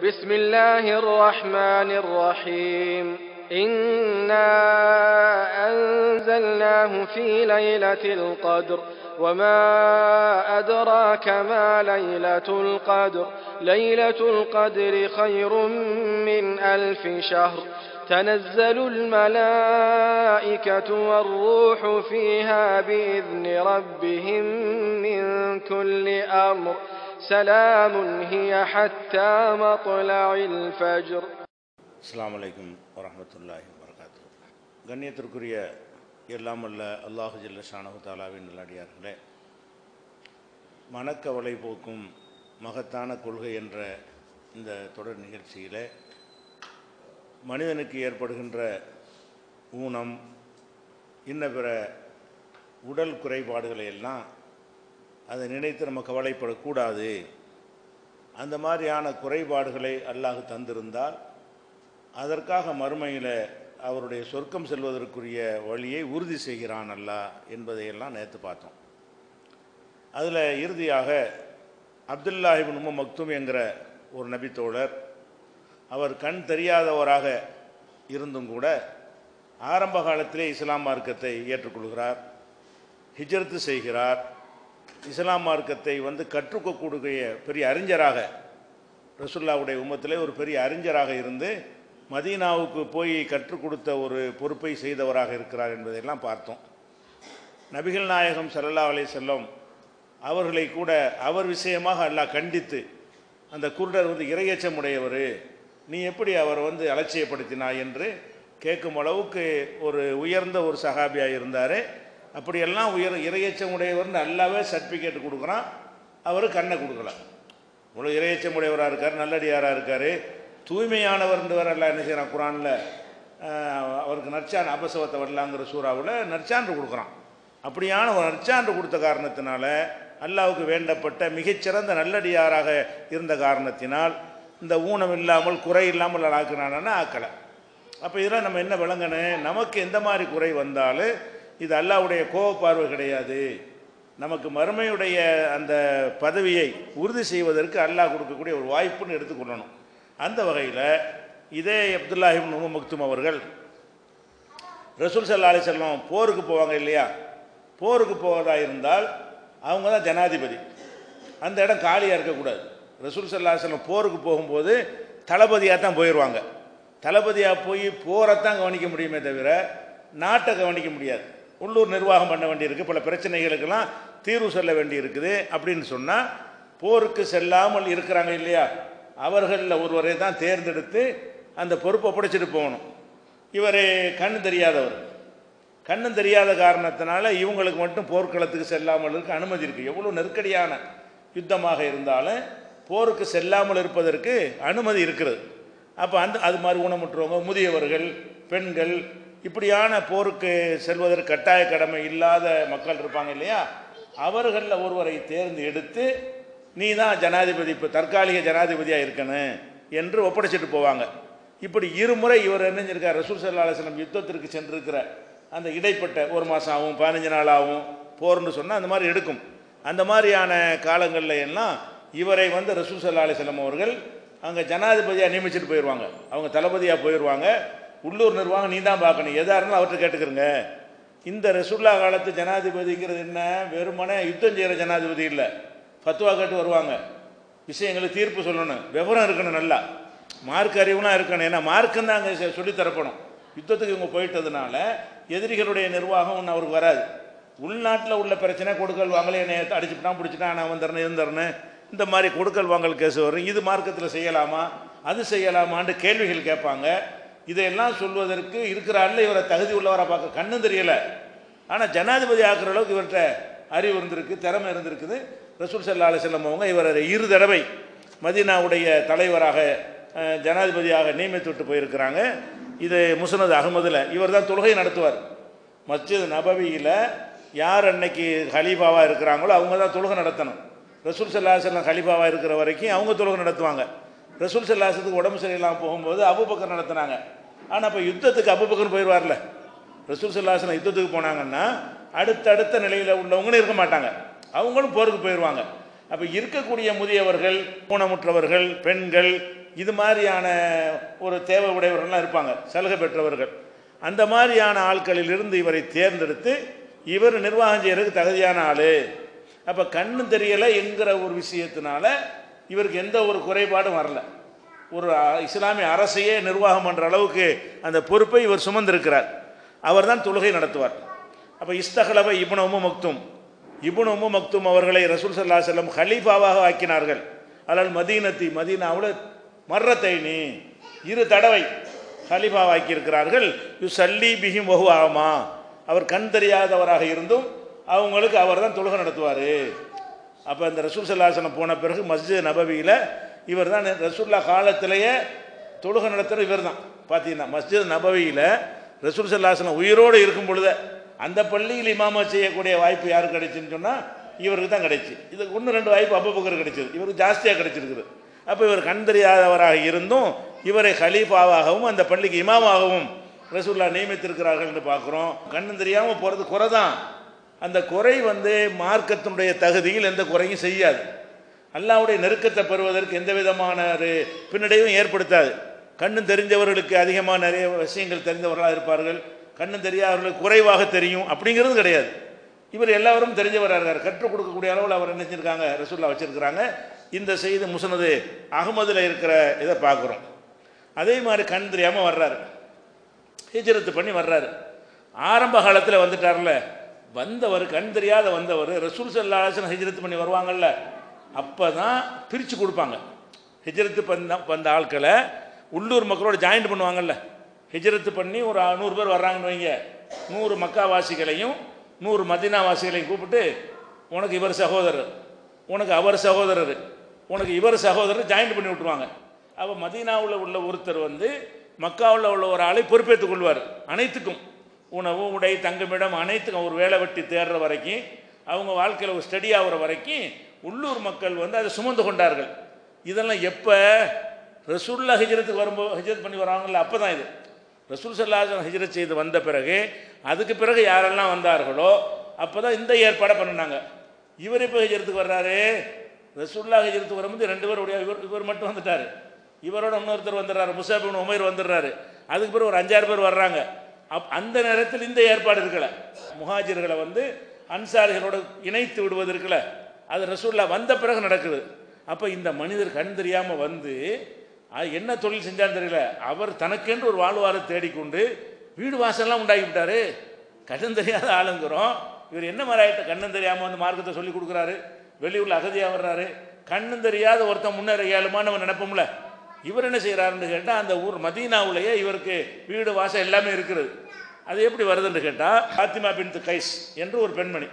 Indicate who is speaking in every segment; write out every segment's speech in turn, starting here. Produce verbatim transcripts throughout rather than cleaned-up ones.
Speaker 1: بسم الله الرحمن الرحيم إنا أنزلناه في ليلة القدر وما أدراك ما ليلة القدر ليلة القدر خير من ألف شهر تنزل الملائكة والروح فيها بإذن ربهم من كل أمر سلام هي حتى مطلع الفجر.
Speaker 2: அஸ்ஸலாமு அலைக்கும் வரஹ்மத்துல்லாஹி வபரகாத்துஹு. கண்ணியத்திற்குரிய எல்லாம் அல்ல அல்லாஹு ஜல்ல ஷானஹு தஆலாவின் நல்லடியார்களே, மனக்கவலை போக்கும் மகத்தான கொள்கை என்ற இந்த தொடர் நிகழ்ச்சியில் மனிதனுக்கு ஏற்படுகின்ற ஊனம் இன்ன பிற உடல் குறைபாடுகளை எல்லாம் அதை நினைத்து நம்ம கவலைப்படக்கூடாது. அந்த மாதிரியான குறைபாடுகளை அல்லாஹ் தந்திருந்தால் அதற்காக மறுமையில் அவருடைய சொர்க்கம் செல்வதற்குரிய வழியை உறுதி செய்கிறான் அல்லாஹ் என்பதையெல்லாம் நேற்று பார்த்தோம். அதில் இறுதியாக அப்துல்லா இப்னு உம்மு மக்தூம் என்கிற ஒரு நபித்தோழர், அவர் கண் தெரியாதவராக இருந்தும் கூட ஆரம்ப காலத்திலே இஸ்லாம் மார்க்கத்தை ஏற்றுக்கொள்கிறார், ஹிஜ்ரத்து செய்கிறார், இஸ்லாம் மார்க்கத்தை வந்து கற்றுக்கக்கூடிய பெரிய அறிஞராக, ரசூலுல்லாஹ்வுடைய உம்மத்திலே ஒரு பெரிய அறிஞராக இருந்து மதீனாவுக்கு போய் கற்றுக் கொடுத்த ஒரு பொறுப்பை செய்தவராக இருக்கிறார் என்பதையெல்லாம் பார்த்தோம். நபிகள் நாயகம் ஸல்லல்லாஹு அலைஹி வஸல்லம் அவர்களை கூட அவர் விஷயமாக அல்லாஹ் கண்டித்து, அந்த குருடர் வந்து இரையச்சம் உடையவர், நீ எப்படி அவர் வந்து அலட்சியப்படுத்தினாய் என்று கேட்கும் அளவுக்கு ஒரு உயர்ந்த ஒரு சஹாபியாக இருந்தார். அப்படியெல்லாம் உயர் இரையச்சம் உடையவர்னு நல்லாவே சர்டிஃபிகேட் கொடுக்குறான், அவர் கண்ணை கொடுக்கலாம். இவ்வளோ இரையச்சம் உடையவராக இருக்கார், நல்லடியாராக இருக்கார், தூய்மையானவர்ன்ற வர எல்லாம் என்ன செய்கிறான் குரானில் அவருக்கு நற்சான் அபசவத்தை வரலாங்கிற சூறாவில் நற்சான்று கொடுக்குறான். அப்படியான ஒரு நற்சான்று கொடுத்த காரணத்தினால அல்லாஹ்வுக்கு வேண்டப்பட்ட மிகச்சிறந்த நல்லடியாராக இருந்த காரணத்தினால் இந்த ஊனம் இல்லாமல் குறை இல்லாமல் ஆக்கினானா ஆக்கலை. அப்போ இதெல்லாம் நம்ம என்ன விளங்கணும், நமக்கு எந்த மாதிரி குறை வந்தாலும் இது அல்லாஹ்வுடைய கோபப்பார்வை கிடையாது. நமக்கு மறுமையுடைய அந்த பதவியை உறுதி செய்வதற்கு அல்லாஹ் கொடுக்கக்கூடிய ஒரு வாய்ப்புன்னு எடுத்துக்கொள்ளணும். அந்த வகையில் இதே அப்துல்லா இப்னு உம்மு மக்தூம் அவர்கள் ரசூல் ஸல்லல்லாஹு அலைஹி வஸல்லம் போருக்கு போவாங்க இல்லையா, போருக்கு போவதாக இருந்தால் அவங்க தான் ஜனாதிபதி, அந்த இடம் காலியாக இருக்கக்கூடாது. ரசூல் ஸல்லல்லாஹு அலைஹி வஸல்லம் போருக்கு போகும்போது தளபதியாக தான் போயிடுவாங்க. தளபதியாக போய் போரைத்தான் கவனிக்க முடியுமே தவிர நாட்டை கவனிக்க முடியாது. உள்ளூர் நிர்வாகம் பண்ண வேண்டியிருக்கு, பல பிரச்சனைகளுக்கெல்லாம் தீர்வு சொல்ல வேண்டி இருக்குது. அப்படின்னு சொன்னால் போருக்கு செல்லாமல் இருக்கிறாங்க இல்லையா, அவர்களில் ஒருவரை தான் தேர்ந்தெடுத்து அந்த பொறுப்பை ஒப்படைச்சிட்டு போகணும். இவர் கண்ணு தெரியாதவர், கண்ணும் தெரியாத காரணத்தினால இவங்களுக்கு மட்டும் போர்க்களத்துக்கு செல்லாமல் இருக்க அனுமதி இருக்குது. எவ்வளோ நெருக்கடியான யுத்தமாக இருந்தாலும் போருக்கு செல்லாமல் இருப்பதற்கு அனுமதி இருக்கிறது. அப்போ அந்த அது மாதிரி ஊனமுற்றவங்க, முதியவர்கள், பெண்கள், இப்படியான போருக்கு செல்வதற்கு கட்டாய கடமை இல்லாத மக்கள் இருப்பாங்க இல்லையா, அவர்களில் ஒருவரை தேர்ந்து எடுத்து நீ தான் ஜனாதிபதி, இப்போ தற்காலிக ஜனாதிபதியாக இருக்கணும் என்று ஒப்படைச்சிட்டு போவாங்க. இப்படி இருமுறை இவர் என்ன செஞ்சிருக்கார், ரசூல் ஸல்லல்லாஹு அலைஹி வஸல்லம் யுத்தத்திற்கு சென்றிருக்கிற அந்த இடைப்பட்ட ஒரு மாதம் ஆகும், பதினஞ்சு நாள் ஆகும் போர்னு சொன்னால் அந்த மாதிரி எடுக்கும். அந்த மாதிரியான காலங்களில் எல்லாம் இவரை வந்து ரசூல் ஸல்லல்லாஹு அலைஹி வஸல்லம் அவர்கள் அங்கே ஜனாதிபதியாக நியமிச்சுட்டு போயிடுவாங்க. அவங்க தளபதியாக போயிடுவாங்க. உள்ளூர் நிர்வாகம் நீ தான் பார்க்கணும், எதாக இருந்தாலும் அவர்கிட்ட கேட்டுக்கிறங்க. இந்த ரசூலுல்லாஹ் காலத்து ஜனாதிபதிங்கிறது என்ன, வெறுமனே யுத்தம் செய்கிற ஜனாதிபதி இல்லை, ஃபத்வா கேட்டு வருவாங்க, விஷயங்களுக்கு தீர்ப்பு சொல்லணும், விவரம் இருக்கணும், நல்லா மார்க் அறிவுலாம் இருக்கணும். ஏன்னா மார்க்குன்னு தான் அங்கே சொல்லித்தரப்படும். யுத்தத்துக்கு இவங்க போயிட்டதுனால எதிரிகளுடைய நிர்வாகம் ஒன்று அவருக்கு வராது. உள்நாட்டில் உள்ள பிரச்சனை, கொடுக்கல் வாங்கல, என்னை அடிச்சுட்டான் பிடிச்சிட்டான், நான் வந்துடுறேன் இருந்துறேன், இந்த மாதிரி கொடுக்கல் வாங்கல் கேஸ் வரும். இது மார்க்கத்தில் செய்யலாமா, அது செய்யலாமான்னு கேள்விகள் கேட்பாங்க. இதையெல்லாம் சொல்வதற்கு இருக்கிறாள் இவரை தகுதி உள்ளவராக பார்க்க கண்ணும் தெரியலை. ஆனால் ஜனாதிபதி ஆக்குற அளவுக்கு இவர்கிட்ட அறிவு இருந்திருக்கு, திறமை இருந்திருக்குது. ரசூல் ஸல்லல்லாஹு அலைஹி வஸல்லம் அவங்க இவரை இரு தடவை மதீனாவுடைய தலைவராக ஜனாதிபதியாக நியமித்து விட்டு போயிருக்கிறாங்க. இது முஸ்னத் அஹ்மதில் இவர் தான் தொழுகை நடத்துவார். மஸ்ஜித் நபவியில் யார் அன்னைக்கு ஹலீஃபாவாக இருக்கிறாங்களோ அவங்க தான் தொழுகை நடத்தணும். ரசூல் ஸல்லல்லாஹு அலைஹி வஸல்லம் ஹலீஃபாவாக இருக்கிற வரைக்கும் அவங்க தொழுகை நடத்துவாங்க. ரசூல் ஸல்லல்லாஹு அலைஹி வஸல்லம் உடம்பு சரியில்லாமல் போகும்போது அபூபக்கர் நடத்தினாங்க. ஆனால் இப்போ யுத்தத்துக்கு அபூபக்கர் போயிடுவார்ல, ரசூல் ஸல்லல்லாஹு அலைஹி வஸல்லம் யுத்தத்துக்கு போனாங்கன்னா அடுத்தடுத்த நிலையில் உள்ளவங்களும் இருக்க மாட்டாங்க, அவங்களும் போருக்கு போயிடுவாங்க. அப்போ இருக்கக்கூடிய முதியவர்கள், ஊனமுற்றவர்கள், பெண்கள், இது மாதிரியான ஒரு தேவை உடையவர்கள்லாம் இருப்பாங்க, சலுகை பெற்றவர்கள். அந்த மாதிரியான ஆட்களிலிருந்து இவரை தேர்ந்தெடுத்து இவர் நிர்வாகம் செய்யறதுக்கு தகுதியான ஆள். அப்போ கண்ணு தெரியலை என்கிற ஒரு விஷயத்தினால இவருக்கு எந்த ஒரு குறைபாடும் வரல. ஒரு இஸ்லாமிய அரசையே நிர்வாகம் பண்ணுற அளவுக்கு அந்த பொறுப்பை இவர் சுமந்திருக்கிறார். அவர் தான் தொழுகை நடத்துவார். அப்போ இஸ்தகலப இப்னு உம்மு மக்தும் இப்னு உம்மு மக்தும் அவர்களை ரசூல் ஸல்லல்லாஹு அலைஹி வஸல்லம் ஹலீஃபாவாக ஆக்கினார்கள். அலல் மதீனத்தி மதீனாவில் மர்ரத்தைனி இரு தடவை ஹலீஃபாவாக ஆக்கியிருக்கிறார்கள். யு சல்லி பிஹிம் வஹு ஆமா, அவர் கண் தெரியாதவராக இருந்தும் அவங்களுக்கு அவர் தான் தொழுகை நடத்துவார். அப்போ இந்த ரசூல் ஸல்லல்லாஹு அலைஹி வஸல்லம் போன பிறகு மஸ்ஜித் நபவியில் இவர் தான் ரசூல்லா காலத்திலேயே தொழுகை நடத்துகிற இவர் தான். பார்த்தீங்கன்னா மஸ்ஜித் நபவியில் ரசூல் ஸல்லல்லாஹு அலைஹி வஸல்லம் உயிரோடு இருக்கும் பொழுது அந்த பள்ளியில் இமாமா செய்யக்கூடிய வாய்ப்பு யாருக்கு கிடைச்சுன்னு சொன்னால் இவருக்கு தான் கிடைச்சி. இதுக்கு ஒன்று ரெண்டு வாய்ப்பு அபூபக்கர் கிடைச்சது, இவருக்கு ஜாஸ்தியாக கிடைச்சிருக்குது. அப்போ இவர் கண் தெரியாதவராக இருந்தும் இவரை ஹலீஃபாவாகவும் அந்த பள்ளிக்கு இமாமாகவும் ரசூல்லா நியமித்திருக்கிறார்கள் என்று பார்க்குறோம். கண்ணு தெரியாமல் போகிறது குறை தான். அந்த குறை வந்து மார்க்கத்தினுடைய தகுதியில் எந்த குறையும் செய்யாது. அல்லாஹ்வுடைய நெருக்கத்தை பெறுவதற்கு எந்த விதமான ஒரு பின்னடைவும் ஏற்படுத்தாது. கண்ணு தெரிஞ்சவர்களுக்கு அதிகமாக நிறைய விஷயங்கள் தெரிந்தவர்களாக இருப்பார்கள், கண்ணு தெரியாதவர்களுக்கு குறைவாக தெரியும் அப்படிங்கிறது கிடையாது. இவர் எல்லாரும் தெரிஞ்சவராக இருக்கார். கற்றுக் கொடுக்கக்கூடிய அளவில் அவர் என்ன செஞ்சிருக்காங்க, ரசூல்லா வச்சிருக்கிறாங்க. இந்த செய்தி முஸ்னது அகமதில் இருக்கிற இதை பார்க்குறோம். அதே மாதிரி கண் தெரியாமல் வர்றாரு, ஹிஜ்ரத்து பண்ணி வர்றாரு. ஆரம்ப காலத்தில் வந்துட்டார்ல, வந்தவர் கண் தெரியாத வந்தவர் ரசூல் ஸல்லல்லாஹு அலைஹி வஸல்லம் ஹிஜ்ரத்து பண்ணி வருவாங்கல்ல, அப்போ தான் பிரித்து கொடுப்பாங்க. ஹிஜ்ரத்து பண்ண வந்த ஆட்களை உள்ளூர் மக்களோட ஜாயின்ட் பண்ணுவாங்கல்ல. ஹிஜ்ரத்து பண்ணி ஒரு நூறு பேர் வர்றாங்கன்னு வைங்க, நூறு மக்காவாசிகளையும் நூறு மதீனாவாசிகளையும் கூப்பிட்டு உனக்கு இவர் சகோதரர், உனக்கு அவர் சகோதரர், உனக்கு இவர் சகோதரர் ஜாயின்ட் பண்ணி விட்டுருவாங்க. அப்போ மதீனாவில் உள்ள ஒருத்தர் வந்து மக்காவில் உள்ள ஒரு ஆளை பொறுப்பேற்றுக் கொள்வார். அனைத்துக்கும் உணவு உடை தங்குமிடம் அனைத்துக்கும் ஒரு வேலை வெட்டி தேடுற வரைக்கும், அவங்க வாழ்க்கையில் ஒரு ஸ்டடி ஆகிற வரைக்கும் உள்ளூர் மக்கள் வந்து அதை சுமந்து கொண்டார்கள். இதெல்லாம் எப்போ ரசூலுல்லாஹ் ஹிஜ்ரத்துக்கு வரும்போது ஹிஜ்ரத் பண்ணி வராங்கல்ல, அப்போ தான் இது. ரசூல் ஸல்லல்லாஹு அலைஹி வஸல்லம் ஹிஜ்ரத் செய்து வந்த பிறகு அதுக்கு பிறகு யாரெல்லாம் வந்தார்களோ அப்போ தான் இந்த ஏற்பாடை பண்ணினாங்க. இவர் இப்போ ஹிஜ்ரத்துக்கு வர்றாரு, ரசூலுல்லாஹ் ஹிஜ்ரத்துக்கு வரும்போது ரெண்டு பேர் உடைய இவர் இவர் மட்டும் வந்துட்டார், இவரோட இன்னொருத்தர் வந்துடுறாரு, முஸஅப் இப்னு உமைர் வந்துடுறாரு. அதுக்கு பிறகு ஒரு அஞ்சாறு பேர் வர்றாங்க. அப் அந்த நேரத்தில் இந்த ஏற்பாடு இருக்கல, முஹாஜிர்களை வந்து அன்சாரிகளோடு இணைத்து விடுவது இருக்கல, அது ரசூலுல்லாஹ் வந்த பிறகு நடக்குது. அப்போ இந்த மனிதர் கண் தெரியாமல் வந்து அது என்ன தொழில் செஞ்சான்னு தெரியல, அவர் தனக்கென்று ஒரு வாழ்வாரை தேடிக்கொண்டு வீடு வாசல்லாம் உண்டாக்கி விட்டார். கண்ணு தெரியாத ஆளுங்கிறோம், இவர் என்ன மாதிரி ஆகிட்ட கண்ணு தெரியாமல் வந்து மார்க்கத்தை சொல்லி கொடுக்குறாரு, வெளியூரில் அகதியாக வர்றாரு. கண்ணு தெரியாத ஒருத்தன் முன்னேற இயலுமான்னு நம்ம நினைப்போம்ல, இவர் என்ன செய்கிறாருன்னு கேட்டால் அந்த ஊர் மதீனாவுலேயே இவருக்கு வீடு வாசல் எல்லாமே இருக்கிறது. அது எப்படி வருதுன்னு கேட்டால், ஃபாத்திமா பின்த் கைஸ் என்று ஒரு பெண்மணி,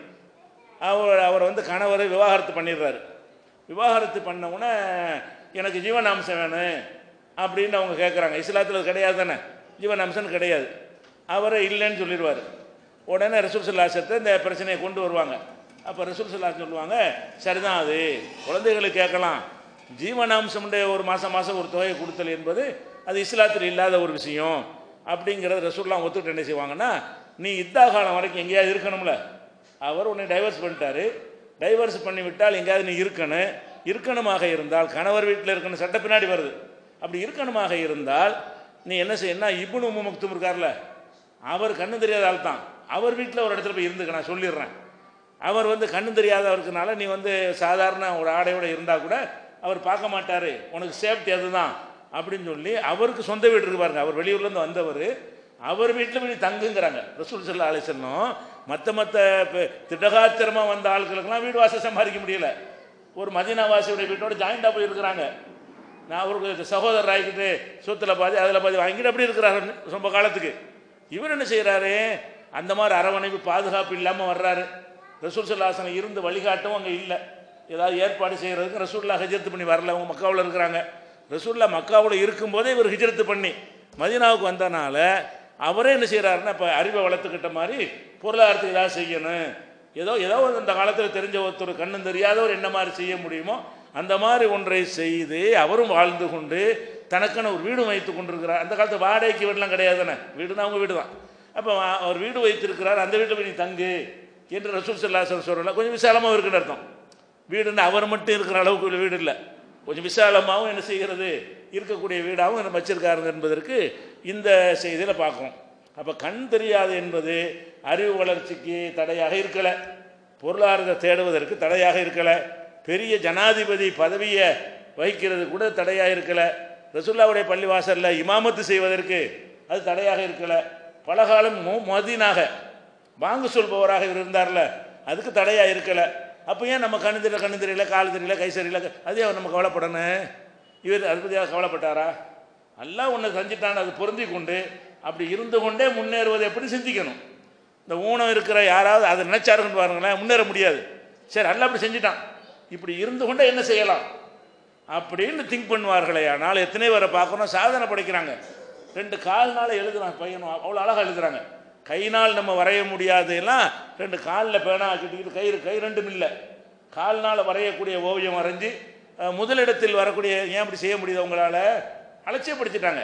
Speaker 2: அவர் அவர் வந்து கணவரை விவாகரத்து பண்ணிடுறாரு. விவாகரத்து பண்ணவுடனே எனக்கு ஜீவனாம்சம் வேணும் அப்படின்னு அவங்க கேட்குறாங்க. இஸ்லாத்தில் அது கிடையாது தானே, ஜீவனாம்சம்னு கிடையாது. அவரை இல்லைன்னு சொல்லிடுவார். உடனே ரசூல் ஸல்லல்லாஹு அலைஹி வஸல்லம் இந்த பிரச்சனையை கொண்டு வருவாங்க. அப்போ ரசூல் ஸல்லல்லாஹு அலைஹி வஸல்லம் சொல்லுவாங்க, சரிதான், அது குழந்தைகளுக்கு கேட்கலாம், ஜீவனாம்சம்ன்ற ஒரு மாதம் மாதம் ஒரு தொகையை கொடுத்தல் என்பது அது இஸ்லாத்தில் இல்லாத ஒரு விஷயம் அப்படிங்கிறத ரசூல்லாம் ஒத்துக்கிட்டு என்ன செய்வாங்கன்னா, நீ இத்தா காலம் வரைக்கும் எங்கேயாவது இருக்கணும்ல, அவர் உன்னை டைவர்ஸ் பண்ணிட்டாரு, டைவர்ஸ் பண்ணி விட்டால் எங்கேயாவது நீ இருக்கணும், இருக்கணுமாக இருந்தால் கணவர் வீட்டில் இருக்கணும், சட்ட பின்னாடி வருது, அப்படி இருக்கணுமாக இருந்தால் நீ என்ன செய்யணும்னா, இப்னு உம்மு மக்தும் இருக்கார்ல, அவர் கண்ணு தெரியாத ஆள் தான், அவர் வீட்டில் ஒரு இடத்துல போய் இருந்துக்க, நான் சொல்லிடுறேன். அவர் வந்து கண்ணு தெரியாதவருக்குனால நீ வந்து சாதாரண ஒரு ஆடையோடு இருந்தால் கூட அவர் பார்க்க மாட்டார், உனக்கு சேஃப்டி அதுதான் அப்படின்னு சொல்லி அவருக்கு சொந்த வீடு இருக்கு பாருங்க, அவர் வெளியூர்லேருந்து வந்தவர், அவர் வீட்டில் போய் தங்குங்கிறாங்க ரசூல் ஸல்லல்லாஹு அலைஹி வஸல்லம். மற்ற மற்ற திடகாத்திரமாக வந்த ஆட்களுக்கெல்லாம் வீடு வாசல் சம்பாதிக்க முடியல, ஒரு மதீனாவாசியுடைய வீட்டோட ஜாயிண்டாக போய் இருக்கிறாங்க. நான் அவருக்கு சகோதரர் ஆகிக்கிட்டு சொத்தில் பாதி அதில் பாதி வாங்கிட்டு அப்படி இருக்கிறாரு ரொம்ப காலத்துக்கு. இவர் என்ன செய்கிறாரு, அந்த மாதிரி அரவணைப்பு பாதுகாப்பு இல்லாமல் வர்றாரு. ரசூல் ஸல்லல்லாஹு அலைஹி வஸல்லம் இருந்து வழிகாட்டவும் அங்கே இல்லை, ஏதாவது ஏற்பாடு செய்கிறதுக்கு ரசூலுல்லாஹ் ஹிஜ்ரத்து பண்ணி வரல, அவங்க மக்காவில் இருக்கிறாங்க. ரசூலுல்லாஹ் மக்காவில் இருக்கும்போதே இவர் ஹிஜ்ரத்து பண்ணி மதீனாவுக்கு வந்தனால அவரே என்ன செய்கிறாருன்னா, இப்போ அறிவை வளர்த்துக்கிட்ட மாதிரி பொருளாதாரத்துக்கு ஏதாவது செய்யணும், ஏதோ ஏதோ அந்த காலத்தில் தெரிஞ்ச ஒருத்தர் கண்ணும் தெரியாதவர் என்ன மாதிரி செய்ய முடியுமோ அந்த மாதிரி ஒன்றை செய்து அவரும் வாழ்ந்து கொண்டு தனக்கான ஒரு வீடு வைத்து கொண்டிருக்கிறார். அந்த காலத்து வாடகைக்கு வீடுலாம் கிடையாது தானே, வீடுனா அவங்க வீடு தான். அப்போ அவர் வீடு வைத்திருக்கிறார், அந்த வீட்டில் போய் நீ தங்கு என்று ரசூல் ஸல்லல்லாஹு அலைஹி வஸல்லம் சொல்லல, கொஞ்சம் விசாலமாக இருக்குன்னு அர்த்தம். வீடுன்னு அவர் மட்டும் இருக்கிற அளவுக்கு வீடு இல்லை, கொஞ்சம் விசாலமாகவும் என்ன செய்கிறது இருக்கக்கூடிய வீடாகவும் நம்ம வச்சிருக்காருங்க என்பதற்கு இந்த செய்தியில் பார்க்குறோம். அப்போ கண் தெரியாது என்பது அறிவு வளர்ச்சிக்கு தடையாக இருக்கலை, பொருளாதாரத்தை தேடுவதற்கு தடையாக இருக்கலை, பெரிய ஜனாதிபதி பதவியை வகிக்கிறது கூட தடையாக இருக்கலை, ரசூலுல்லாஹ்வுடைய பள்ளிவாசலில் இமாமத்து செய்வதற்கு அது தடையாக இருக்கலை, பலகாலம் மதீனாக வாங்கு சொல்பவராக இருந்தார்ல அதுக்கு தடையாக இருக்கலை. அப்போ ஏன் நம்ம கண்ணு தெரியல கண்ணு தெரியல கால் தெரியல கை சரியில்லை அதே அவர் நம்ம கவலைப்படணும்? இவர் அதை பற்றி கவலைப்பட்டாரா? எல்லாம் ஒன்று செஞ்சுட்டான்னு அது பொருந்தி கொண்டு அப்படி இருந்து கொண்டே முன்னேறுவதை எப்படி சிந்திக்கணும். இந்த ஊனம் இருக்கிற யாராவது அதை நினைச்சாருன்னு பாருங்களேன், முன்னேற முடியாது. சரி எல்லாம் அப்படி செஞ்சுட்டான், இப்படி இருந்து கொண்டே என்ன செய்யலாம் அப்படின்னு திங்க் பண்ணுவார்களே. ஆனால் எத்தனை பேரை பார்க்கணும் சாதனை படைக்கிறாங்க, ரெண்டு கால்னால எழுதுறாங்க பையனும் அவ்வளோ அழகாக எழுதுறாங்க. கைனால் நம்ம வரைய முடியாதுலாம் ரெண்டு காலில் பேனா ஆக்கிட்டு கை கை ரெண்டும் இல்லை, கால்னால் வரையக்கூடிய ஓவியம் வரைஞ்சி முதலிடத்தில் வரக்கூடிய ஏன் அப்படி செய்ய முடியுது உங்களால் அலட்சியப்படுத்திட்டாங்க.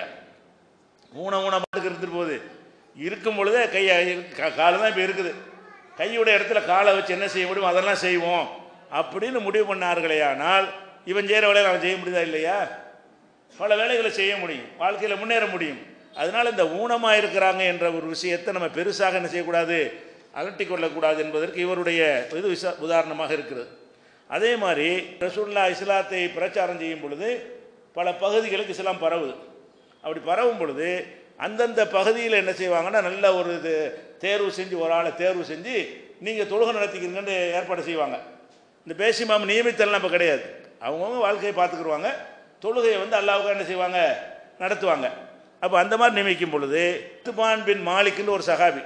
Speaker 2: ஊன ஊனமாட்டுக்கு இருந்துட்டு போகுது, இருக்கும் பொழுதே கை கால் தான் இப்போ இருக்குது, கையோட இடத்துல காலை வச்சு என்ன செய்ய முடியும் அதெல்லாம் செய்வோம் அப்படின்னு முடிவு பண்ணார்களே. ஆனால் இவன் செய்கிற வேலையை அவன் செய்ய முடியுதா இல்லையா? பல வேலைகளை செய்ய முடியும், வாழ்க்கையில் முன்னேற முடியும். அதனால் இந்த ஊனமாக இருக்கிறாங்க என்ற ஒரு விஷயத்தை நம்ம பெருசாக என்ன செய்யக்கூடாது, அலட்டி கொள்ளக்கூடாது என்பதற்கு இவருடைய இது விசா உதாரணமாக இருக்கிறது. அதே மாதிரி ரசூலுல்லாஹ் இஸ்லாத்தை பிரச்சாரம் செய்யும் பொழுது பல பகுதிகளுக்கு இஸ்லாம் பரவுது. அப்படி பரவும் பொழுது அந்தந்த பகுதியில் என்ன செய்வாங்கன்னா நல்ல ஒரு இது தேர்வு செஞ்சு ஒரு ஆளை தேர்வு செஞ்சு நீங்கள் தொழுகை நடத்திக்கிறீங்கன்னு ஏற்பாடு செய்வாங்க. இந்த பேசிமாம் நியமித்தல் நம்ம கிடையாது, அவங்கவுங்க வாழ்க்கையை பார்த்துக்குருவாங்க, தொழுகையை வந்து அல்லாஹ்வுக்கு என்ன செய்வாங்க நடத்துவாங்க. அப்போ அந்த மாதிரி நியமிக்கும் பொழுது இத்பான் பின் மாலிக்னு ஒரு சஹாபி,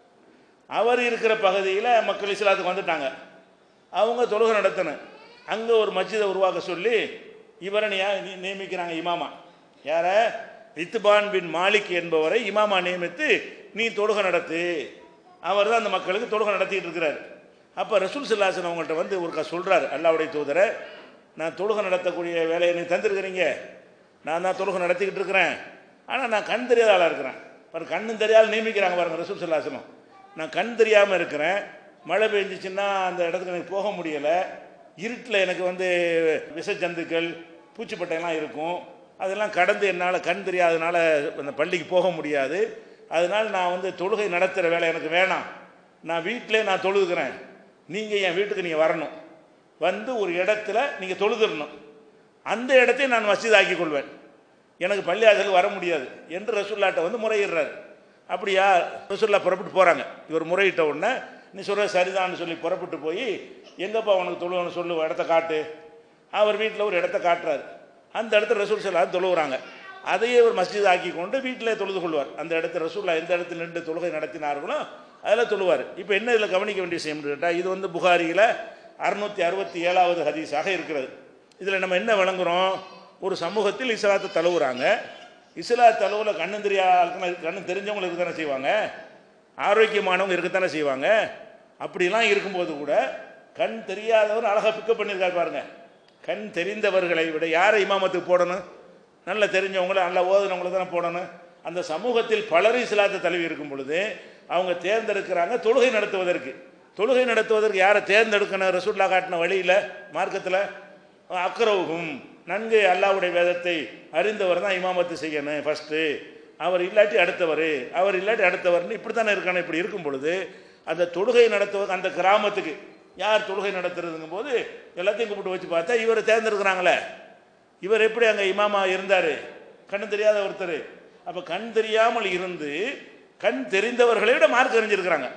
Speaker 2: அவர் இருக்கிற பகுதியில் மக்கள் இஸ்லாத்துக்கு வந்துட்டாங்க, அவங்க தொழுகை நடத்தணும். அங்கே ஒரு மஸ்ஜிதை உருவாக்க சொல்லி இவரை நியமிக்கிறாங்க இமாமா. யார? இத்பான் பின் மாலிக் என்பவரை இமாமா நியமித்து நீ தொழுகை நடத்து, அவர் தான் அந்த மக்களுக்கு தொழுகை நடத்திட்டு இருக்கிறார். அப்போ ரசூல் ஸல்லல்லாஹு அலைஹி வஸல்லம் அவங்கள்ட்ட வந்து ஒரு சொல்கிறார், அல்லாஹ்வுடைய தூதரை நான் தொழுகை நடத்தக்கூடிய வேலையை நீ தந்துருக்கிறீங்க, நான் தான் தொழுகை நடத்திக்கிட்டு இருக்கிறேன், ஆனால் நான் கண் தெரியாத ஆளாக இருக்கிறேன். பாரு கண்ணும் தெரியாத நியமிக்கிறாங்க பாருங்க ரசூல் ஸல்லல்லாஹு அலைஹி வஸல்லம். நான் கண் தெரியாமல் இருக்கிறேன், மழை பெஞ்சிச்சுன்னா அந்த இடத்துக்கு எனக்கு போக முடியலை, இருட்டில் எனக்கு வந்து விஷ ஜந்துக்கள் பூச்சிப்பட்டையெல்லாம் இருக்கும், அதெல்லாம் கடந்து என்னால் கண் தெரியாதனால அந்த பள்ளிக்கு போக முடியாது, அதனால் நான் வந்து தொழுகை நடத்துகிற வேலை எனக்கு வேணாம், நான் வீட்டிலே நான் தொழுதுக்கிறேன், நீங்கள் என் வீட்டுக்கு நீங்கள் வரணும், வந்து ஒரு இடத்துல நீங்கள் தொழுதுடணும், அந்த இடத்தையும் நான் மஸ்ஜித் ஆக்கி கொள்வேன், எனக்கு பள்ளியாசலுக்கு வர முடியாது என்று ரசூலுல்லாஹ்ட்ட வந்து முறையிடுறாரு. அப்படியா? ரசூலுல்லாஹ் புறப்பட்டு போகிறாங்க. இவர் முறையிட்ட உடனே நீ சொல்கிற சரிதான்னு சொல்லி புறப்பட்டு போய் எங்கப்பா உனக்கு தொழுவன்னு சொல்லு, இடத்த காட்டு. அவர் வீட்டில் ஒரு இடத்த காட்டுறாரு, அந்த இடத்துல ரசூல் ஸல்லல்லாஹு தொழுகிறாங்க, அதையே ஒரு மஸ்ஜித் ஆக்கி கொண்டு வீட்டிலே தொழுது கொள்வார். அந்த இடத்துல ரசூலுல்லாஹ் எந்த இடத்துல நின்று தொழுகை நடத்தினார்களோ அதில் தொழுவார். இப்போ என்ன இதில் கவனிக்க வேண்டிய விஷயம் கேட்டால், இது வந்து புகாரியில் அறுநூற்றி அறுபத்தி ஏழாவது ஹதீஸாக இருக்கிறது. இதில் நம்ம என்ன விளங்குறோம், ஒரு சமூகத்தில் இஸ்லாத்தை தழுவுறாங்க, இஸ்லாத் தழுவில் கண்ணு தெரியாத கண்ணு தெரிஞ்சவங்க இருக்கத்தானே செய்வாங்க, ஆரோக்கியமானவங்க இருக்கத்தானே செய்வாங்க. அப்படிலாம் இருக்கும்போது கூட கண் தெரியாதவர் அழகாக பிக்கப் பண்ணியிருக்காரு பாருங்க. கண் தெரிந்தவர்களை விட யாரை இமாமத்துக்கு போடணும்? நல்லா தெரிஞ்சவங்கள நல்லா ஓதுனவங்களை தானே போடணும். அந்த சமூகத்தில் பலர் இஸ்லாத்தை தழுவி இருக்கும் பொழுது அவங்க தேர்ந்தெடுக்கிறாங்க தொழுகை நடத்துவதற்கு. தொழுகை நடத்துவதற்கு யாரை தேர்ந்தெடுக்கணும்? ரசூலுல்லாஹ் காட்டின வழியில் மார்க்கத்தில் அக்ரவுகும் நன்கு அல்லாஹ்வுடைய வேதத்தை அறிந்தவர் தான் இமாமத்து செய்யணும் ஃபஸ்ட்டு, அவர் இல்லாட்டி அடுத்தவர், அவர் இல்லாட்டி அடுத்தவர்னு இப்படி தானே இருக்கணும். இப்படி இருக்கும் பொழுது அந்த தொழுகை நடத்துவது அந்த கிராமத்துக்கு யார் தொழுகை நடத்துறதுங்கும் போது எல்லாத்தையும் கூப்பிட்டு வச்சு பார்த்தா இவரை தேர்ந்தெடுக்கிறாங்களே, இவர் எப்படி அங்கே இமாமா இருந்தார்? கண் தெரியாத ஒருத்தர். அப்போ கண் தெரியாமல் இருந்து கண் தெரிந்தவர்களை விட மார்க் அறிஞ்சிருக்கிறாங்க.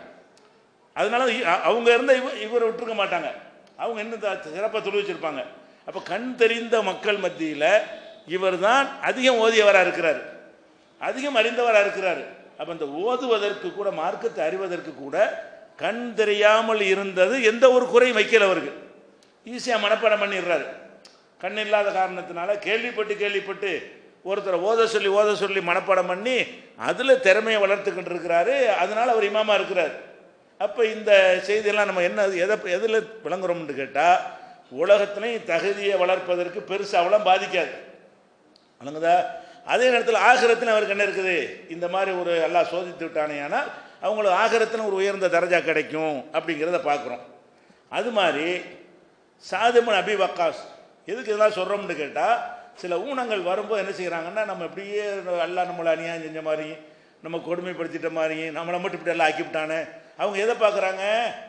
Speaker 2: அதனால அவங்க இருந்தால் இவ இவரை விட்டுருக்க மாட்டாங்க, அவங்க இன்னும் சிறப்பாக தொழு வச்சுருப்பாங்க. அப்போ கண் தெரிந்த மக்கள் மத்தியில் இவர் தான் அதிகம் ஓதியவராக இருக்கிறார், அதிகம் அறிந்தவராக இருக்கிறார். அப்போ இந்த ஓதுவதற்கு கூட மார்க்கத்தை அறிவதற்கு கூட கண் தெரியாமல் இருந்தது எந்த ஒரு குறையும் வைக்கல, அவருக்கு ஈஸியாக மனப்பாடம் பண்ணிடுறாரு. கண் இல்லாத காரணத்தினால கேள்விப்பட்டு கேள்விப்பட்டு ஒருத்தரை ஓத சொல்லி ஓத சொல்லி மனப்பாடம் பண்ணி அதில் திறமையை வளர்த்துக்கிட்டு இருக்கிறாரு, அதனால் அவர் இமாமா இருக்கிறார். அப்போ இந்த செய்தியெல்லாம் நம்ம என்ன எதை எதில் விளங்குறோம்னு கேட்டால், உலகத்துலையும் தகுதியை வளர்ப்பதற்கு பெருசு அவ்வளோ பாதிக்காது, வழங்குதா? அதே நேரத்தில் ஆகிரத்தில் அவருக்கு என்ன இருக்குது, இந்த மாதிரி ஒரு அல்லாஹ் சோதித்து விட்டானே ஆனால் அவங்களுக்கு ஆகிரத்தில் ஒரு உயர்ந்த தரஜா கிடைக்கும் அப்படிங்கிறத பார்க்குறோம். அது மாதிரி சாத் இப்னு அபி வக்காஸ் எதுக்கு இதெல்லாம் சொல்கிறோம்னு கேட்டால், சில ஊனங்கள் வரும்போது என்ன செய்கிறாங்கன்னா, நம்ம இப்படியே எல்லாம் நம்மளை அநியாயம் செஞ்ச மாதிரி, நம்ம கொடுமைப்படுத்திட்ட மாதிரி, நம்மளை மட்டும் இப்படி எல்லாம் ஆக்கிவிட்டானே, அவங்க எதை பார்க்குறாங்க?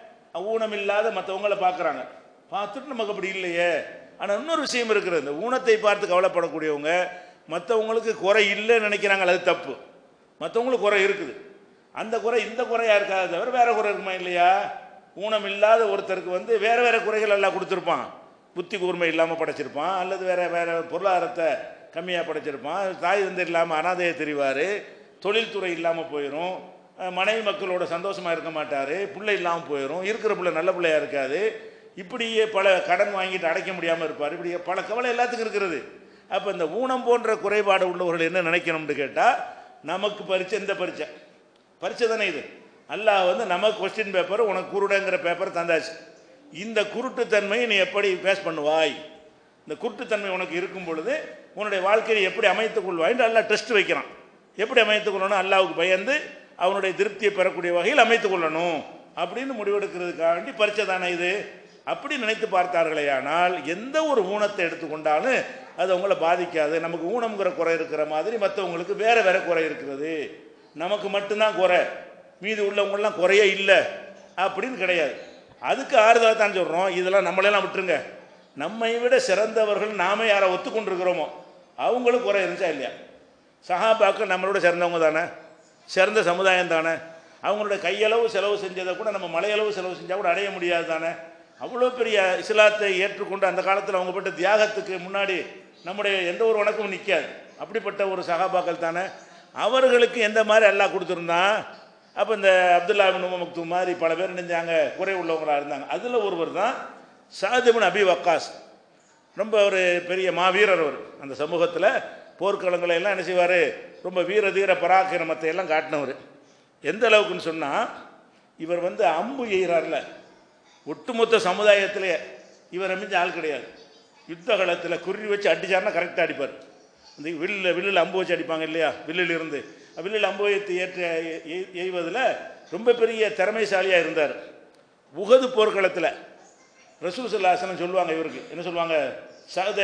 Speaker 2: ஊனம் இல்லாத மற்றவங்கள பார்க்குறாங்க. பார்த்துட்டு நமக்கு அப்படி இல்லையே. ஆனால் இன்னொரு விஷயம் இருக்கிறது, இந்த ஊனத்தை பார்த்து கவலைப்படக்கூடியவங்க மற்றவங்களுக்கு குறை இல்லைன்னு நினைக்கிறாங்க. அது தப்பு. மற்றவங்களுக்கு குறை இருக்குது. அந்த குறை இந்த குறையாக இருக்காது தவிர வேறு குறை இருக்குமா இல்லையா? ஊனம் இல்லாத ஒருத்தருக்கு வந்து வேறு வேறு குறைகள் எல்லாம் கொடுத்துருப்பான். புத்தி கூர்மை இல்லாமல் படைச்சிருப்பான், அல்லது வேறு வேறு பொருளாதாரத்தை கம்மியாக படைச்சிருப்பான், தாய் தந்தை இல்லாமல் அனாதையை தெரிவார், தொழில்துறை இல்லாமல் போயிடும், மனைவி மக்களோட சந்தோஷமாக இருக்க மாட்டார், பிள்ளை இல்லாமல் போயிடும், இருக்கிற பிள்ளை நல்ல பிள்ளையாக இருக்காது, இப்படியே பல கடன் வாங்கிட்டு அடைக்க முடியாமல் இருப்பார். இப்படி பல கவலை எல்லாத்துக்கும் இருக்கிறது. அப்போ இந்த ஊனம் போன்ற குறைபாடு உள்ளவர்கள் என்ன நினைக்கணும்னு கேட்டால், நமக்கு பரீட்சை இந்த பரீட்சை பரீட்சை தானே இது. அல்லாஹ் வந்து நமக்கு கொஸ்டின் பேப்பர், உனக்கு குருடங்கிற பேப்பர் தந்தாச்சு. இந்த குருட்டுத்தன்மையை நீ எப்படி பேஸ் பண்ணுவாய், இந்த குருட்டுத்தன்மை உனக்கு இருக்கும் பொழுது உன்னுடைய வாழ்க்கையை எப்படி அமைத்துக் கொள்வாய் என்று அல்லாஹ் டெஸ்ட் வைக்கிறான். எப்படி அமைத்துக் கொள்ளணும்? அல்லாஹ்வுக்கு பயந்து அவனுடைய திருப்தியை பெறக்கூடிய வகையில் அமைத்துக் கொள்ளணும் அப்படின்னு முடிவெடுக்கிறதுக்காண்டி பரீட்சை தானே இது. அப்படி நினைத்து பார்த்தார்களே ஆனால், எந்த ஒரு ஊனத்தை எடுத்துக்கொண்டாலும் அது அவங்கள பாதிக்காது. நமக்கு ஊனம்ங்கிற குறை இருக்கிற மாதிரி மற்றவங்களுக்கு வேற வேற குறை இருக்கிறது, நமக்கு மட்டும்தான் குறை, மீதி உள்ளவங்களாம் குறையே இல்லை அப்படின்னு கிடையாது. அதுக்கு ஆறுதலாக தான் சொல்கிறோம், இதெல்லாம் நம்மளெல்லாம் விட்டுருங்க, நம்மை விட சிறந்தவர்கள் நாம யாரை ஒத்துக்கொண்டிருக்கிறோமோ அவங்களும் குறை இருந்துச்சா இல்லையா? சஹாபாக்கள் நம்மளோட சிறந்தவங்க தானே, சிறந்த சமுதாயம் தானே. அவங்களோட கையளவு செலவு செஞ்சதை கூட நம்ம மலையளவு செலவு செஞ்சால் கூட அடைய முடியாது தானே. அவ்வளோ பெரிய இஸ்லாத்தை ஏற்றுக்கொண்டு அந்த காலத்தில் அவங்க பட்ட தியாகத்துக்கு முன்னாடி நம்முடைய எந்த ஒரு வணக்கமும் நிற்காது. அப்படிப்பட்ட ஒரு சஹாபாக்கள் தானே. அவர்களுக்கு எந்த மாதிரி அல்லாஹ் கொடுத்துருந்தான். அப்போ இந்த அப்துல்லா பின் உம்ம மக்தூம் மாதிரி பல பேர் நினைஞ்சாங்க குறை உள்ளவங்களாக இருந்தாங்க. அதில் ஒருவர் தான் சஅத் பின் அபி வக்காஸ். ரொம்ப ஒரு பெரிய மாவீரர் அவர். அந்த சமூகத்தில் போர்க்களங்களை எல்லாம் என்ன செய்வார், ரொம்ப வீர தீர பராக்கிரமத்தை எல்லாம் காட்டினவர். எந்த அளவுக்குன்னு சொன்னால், இவர் வந்து அம்பு எய்கிறார்ல, ஒட்டுமொத்த சமுதாயத்திலே இவர் அமைஞ்ச ஆள் கிடையாது. யுத்த காலத்தில் குறி வச்சு அடித்தார்னா கரெக்டாக அடிப்பார். இந்த வில்லில் வில்லில் அம்பு வச்சு அடிப்பாங்க இல்லையா, வில்லில் இருந்து வில்லில் அம்பு வைத்து ஏற்ற எய்வதில் ரொம்ப பெரிய திறமைசாலியாக இருந்தார். உஹது போர்க்களத்தில் ரசூல் ஸல்லல்லாஹு அலைஹி வஸல்லம் சொல்லுவாங்க, இவருக்கு என்ன சொல்லுவாங்க, சஅதே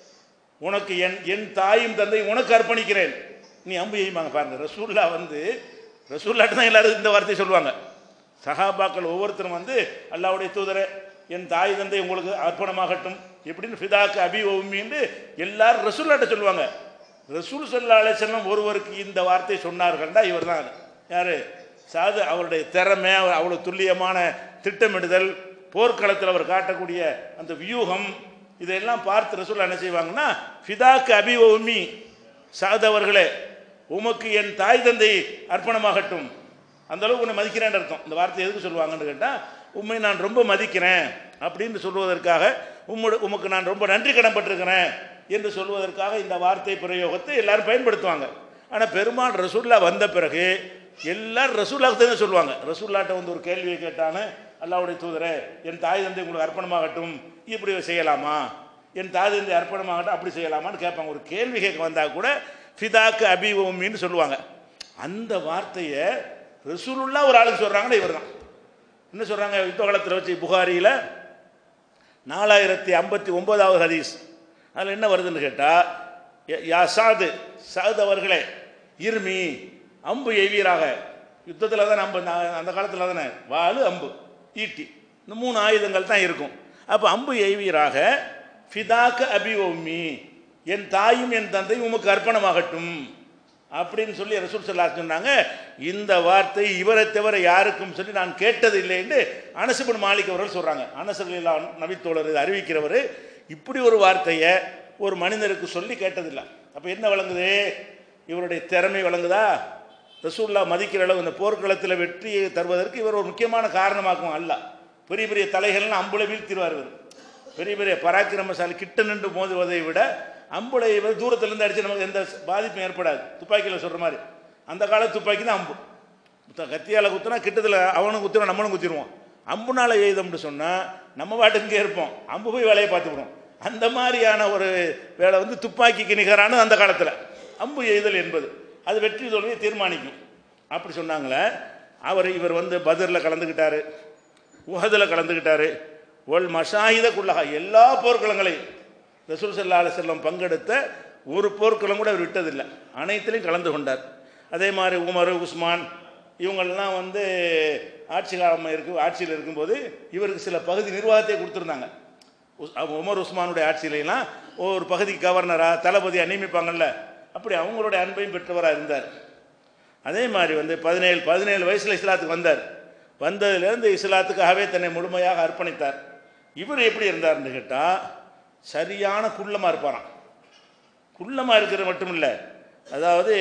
Speaker 2: உனக்கு என் என் தாயும் தந்தை உனக்கு அர்ப்பணிக்கிறேன், நீ அம்பு எய்யுமாங்க. பாருங்க, ரசூல்லா வந்து ரசூல்லாட்டு தான் எல்லாரும் இந்த வார்த்தையை சொல்லுவாங்க. சஹாபாக்கள் ஒவ்வொருத்தரும் வந்து அல்லாஹ்வுடைய தூதரே என் தாய் தந்தை உங்களுக்கு அர்ப்பணமாகட்டும் எப்படின்னு ஃபிதாக்கு அபி உம்மின்னு எல்லாரும் ரசூல்லாட்ட சொல்லுவாங்க. ரசூல் ஸல்லல்லாஹு அலைஹி வஸல்லம் ஒருவருக்கு இந்த வார்த்தை சொன்னார்கள்டா இவர் தான். யார்? சாது. அவருடைய திறமை, அவ்வளோ துல்லியமான திட்டமிடுதல், போர்க்களத்தில் அவர் காட்டக்கூடிய அந்த வியூகம், இதெல்லாம் பார்த்து ரசூல் என்ன செய்வாங்கன்னா, ஃபிதாக்கு அபி உம்மி, சாது அவர்களே உமக்கு என் தாய் தந்தை அர்ப்பணமாகட்டும், அந்த அளவுக்கு உன்னை மதிக்கிறேன் அர்த்தம். இந்த வார்த்தை எதுக்கு சொல்லுவாங்கன்னு கேட்டால், உண்மை நான் ரொம்ப மதிக்கிறேன் அப்படின்னு சொல்வதற்காக, உம்மோட உமக்கு நான் ரொம்ப நன்றி கடன்பட்டிருக்கிறேன் என்று சொல்வதற்காக இந்த வார்த்தை பிரயோகத்தை எல்லாரும் பயன்படுத்துவாங்க. ஆனால் பெருமாள் ரசூல்லா வந்த பிறகு எல்லாரும் ரசூல்லாவுக்கு தான் சொல்லுவாங்க. ரசூல்லாட்ட வந்து ஒரு கேள்வியை கேட்டானே, அல்லாஹ்வுடைய தூதரே என் தாய் தந்தை உங்களுக்கு அர்ப்பணமாகட்டும் இப்படி செய்யலாமா, என் தாய் தந்தை அர்ப்பணமாகட்டும் அப்படி செய்யலாமான்னு கேட்பாங்க. ஒரு கேள்வி கேட்க வந்தால் கூட ஃபிதாக்கு அபி உம்மின்னு சொல்லுவாங்க. அந்த வார்த்தையை ரசூலுல்லாஹ் ஒரு ஆளுக்கு சொல்கிறாங்கன்னா இவர் தான். என்ன சொல்கிறாங்க, யுத்த காலத்தில் வச்சு புகாரியில் நாலாயிரத்தி ஐம்பத்தி ஒன்பதாவது ஹதீஸ். அதில் என்ன வருதுன்னு கேட்டால், யா சாது, சாது அவர்களே இருமி அம்பு எய்வீராக. யுத்தத்தில் தானே அம்பு, அந்த காலத்தில் தானே வாள் அம்பு ஈட்டி, இந்த மூணு ஆயுதங்கள் தான் இருக்கும். அப்போ அம்பு எய்வீராக, ஃபிதாக்க அபி உம்மி என் தாயும் என் தந்தை உமக்கு அர்ப்பணமாகட்டும் அப்படின்னு சொல்லி ரசூல் ஸல்லல்லாஹு அலைஹி வஸல்லம் சொன்னாங்க. இந்த வார்த்தை இவரை தவிர யாருக்கும் சொல்லி நான் கேட்டது இல்லை என்று அனஸ் இப்னு மாலிக் அவர்கள் சொல்கிறாங்க. அனஸ் ரலியல்லாஹு அன்ஹு நபித்தோழர் அறிவிக்கிறவர் இப்படி ஒரு வார்த்தையை ஒரு மனிதருக்கு சொல்லி கேட்டதில்லை. அப்போ என்ன வழங்குது, இவருடைய திறமை வழங்குதா, ரசூலுல்லாஹ் மதிக்கிற அளவு இந்த போர்க்களத்தில் வெற்றியை தருவதற்கு இவர் ஒரு முக்கியமான காரணமாக்கும். அல்ல பெரிய பெரிய தலைகள்லாம் அம்புல வீழ்த்திடுவார். இவர் பெரிய பெரிய பராக்கிரமசாலி கிட்ட நின்று மோதுவதை விட அம்புலை இவர் தூரத்திலேருந்து அடித்து நமக்கு எந்த பாதிப்பும் ஏற்படாது. துப்பாக்கியில் சொல்கிற மாதிரி அந்த கால துப்பாக்கி தான் அம்பு. கத்தியால் குத்துனா கிட்டத்தில் அவனும் குத்திடுவோம், நம்மளும் குத்திடுவோம். அம்புனால எய்தம்னு சொன்னால் நம்ம பாட்டுக்கு இங்கே இருப்போம், அம்பு போய் வேலையை பார்த்துக்கிறோம். அந்த மாதிரியான ஒரு வேலை வந்து துப்பாக்கிக்கு நிகரான அந்த காலத்தில் அம்பு எய்தல் என்பது அது வெற்றி தோல்வியை தீர்மானிக்கும். அப்படி சொன்னாங்களே. அவர் இவர் வந்து பத்ரில் கலந்துக்கிட்டாரு, உஹதில் கலந்துக்கிட்டாரு, ஒல் மஷாஹிதக்குள்ளஹா எல்லா போர்க்களங்களையும் ரசூல் ஸல்லல்லாஹு அலைஹி வஸல்லம் பங்கெடுத்த ஒரு போர்க்களம் கூட அவர் விட்டதில்லை, அனைத்திலையும் கலந்து கொண்டார். அதே மாதிரி உமர், உஸ்மான் இவங்கள்லாம் வந்து ஆட்சி காலம் இருக்கு ஆட்சியில் இருக்கும்போது இவருக்கு சில பகுதி நிர்வாகத்தை கொடுத்துருந்தாங்க. உமர் உஸ்மானுடைய ஆட்சியிலாம் ஒரு பகுதிக்கு கவர்னராக தளபதியாக நியமிப்பாங்கள்ல, அப்படி அவங்களுடைய அன்பையும் பெற்றவராக இருந்தார். அதே மாதிரி வந்து பதினேழு பதினேழு வயசில் இஸ்லாத்துக்கு வந்தார். வந்ததுலேருந்து இஸ்லாத்துக்காகவே தன்னை முழுமையாக அர்ப்பணித்தார். இவர் எப்படி இருந்தார்னு கேட்டால் சரியான குள்ளமாக இருப்பாராம். குள்ளமாக இருக்கிறது மட்டும் இல்லை, அதாவது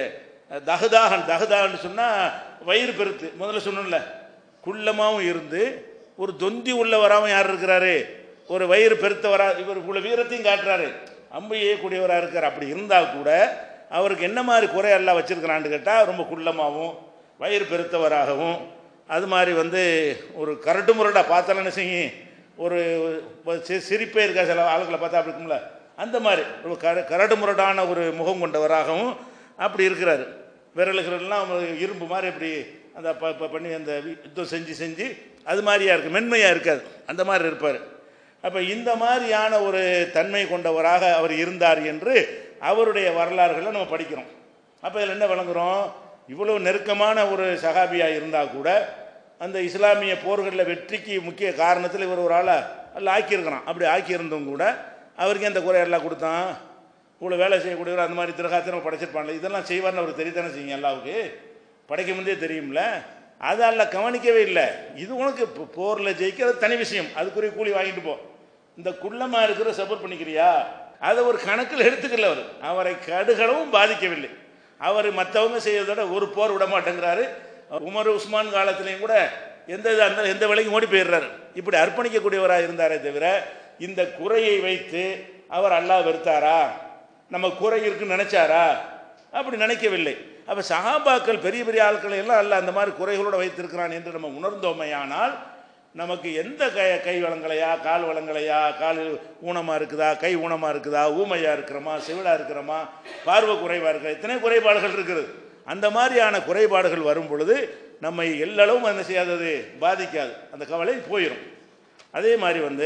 Speaker 2: தகுதாகன் தகுதாகன்னு சொன்னால் வயிறு பெருத்து, முதல்ல சொன்னோம்ல, குள்ளமாகவும் இருந்து ஒரு தொந்தி உள்ளவராகவும் யார் இருக்கிறாரு, ஒரு வயிறு பெருத்தவரா, இவர் இவ்வளோ வீரத்தையும் காட்டுறாரு, அம்பு ஏயக்கூடியவராக இருக்கார். அப்படி இருந்தால் கூட அவருக்கு என்ன மாதிரி குறை எல்லாம் வச்சுருக்கிறான்னு கேட்டால் ரொம்ப குள்ளமாகவும் வயிறு பெருத்தவராகவும், அது மாதிரி வந்து ஒரு கரட்டு முரடாக பார்த்தாலும் என்ன செய்யும், ஒரு சிரிப்பே இருக்கா சில ஆளுகளை பார்த்தா அப்படி இருக்கும்ல, அந்த மாதிரி ஒரு கர கரடு முரடான ஒரு முகம் கொண்டவராகவும் அப்படி இருக்கிறாரு. விரல்களெல்லாம் இரும்பு மாதிரி அப்படி அந்த ப பண்ணி அந்த யுத்தம் செஞ்சு செஞ்சு அது மாதிரியாக இருக்குது, மென்மையாக இருக்காது, அந்த மாதிரி இருப்பார். அப்போ இந்த மாதிரியான ஒரு தன்மை கொண்டவராக அவர் இருந்தார் என்று அவருடைய வரலாறுகளை நம்ம படிக்கிறோம். அப்போ இதில் என்ன விளங்குறோம், இவ்வளோ நெருக்கமான ஒரு சஹாபியாக இருந்தால் கூட அந்த இஸ்லாமிய போர்களில் வெற்றிக்கு முக்கிய காரணத்தில் இவர் ஒரு ஆளை அல்ல ஆக்கியிருக்கிறான். அப்படி ஆக்கியிருந்தும் கூட அவருக்கு அந்த குறையெல்லாம் கொடுத்தான், இவ்வளோ வேலை செய்யக்கூடியவர் அந்த மாதிரி திருகாத்திரம் படைச்சிருப்பான்ல, இதெல்லாம் செய்வார்னு அவர் தெரித்தானே செய்யுங்க, அல்லாவுக்கு படைக்க முந்தே தெரியும்ல, அதை அல்ல கவனிக்கவே இல்லை. இது உனக்கு போரில் ஜெயிக்கிறது தனி விஷயம், அதுக்குரிய கூலி வாங்கிட்டு போ, இந்த குள்ளமாக இருக்கிற சப்போர்ட் பண்ணிக்கிறியா, அதை ஒரு கணக்கில் எடுத்துக்கல. அவர் அவரை கடுகளவும் பாதிக்கவில்லை. அவர் மற்றவங்க செய்யறதோட ஒரு போர் விட மாட்டேங்கிறாரு. உமர் உஸ்மான் காலத்திலையும் கூட எந்த இதாக இருந்தாலும் எந்த வேலைக்கும் ஓடி போயிடுறாரு. இப்படி அர்ப்பணிக்கக்கூடியவராக இருந்தாரே தவிர இந்த குறையை வைத்து அவர் அல்லாஹ் வெறுத்தாரா, நம்ம குறை இருக்குன்னு நினைச்சாரா, அப்படி நினைக்கவில்லை. அப்போ சஹாபாக்கள் பெரிய பெரிய ஆட்களை எல்லாம் அல்ல அந்த மாதிரி குறைகளோடு வைத்திருக்கிறான் என்று நம்ம உணர்ந்தோமையானால் நமக்கு எந்த கை கை வளங்களையா கால் வளங்களையா, கால் ஊனமாக இருக்குதா, கை ஊனமாக இருக்குதா, ஊமையாக இருக்கிறோமா, செவிடாக இருக்கிறோமா, பார்வை குறைவாக இருக்கிற எத்தனை குறைபாடுகள் இருக்குது. அந்த மாதிரியான குறைபாடுகள் வரும் பொழுது நம்மை எல்லளவும் என்ன செய்யாதது, பாதிக்காது, அந்த கவலை போயிடும். அதே மாதிரி வந்து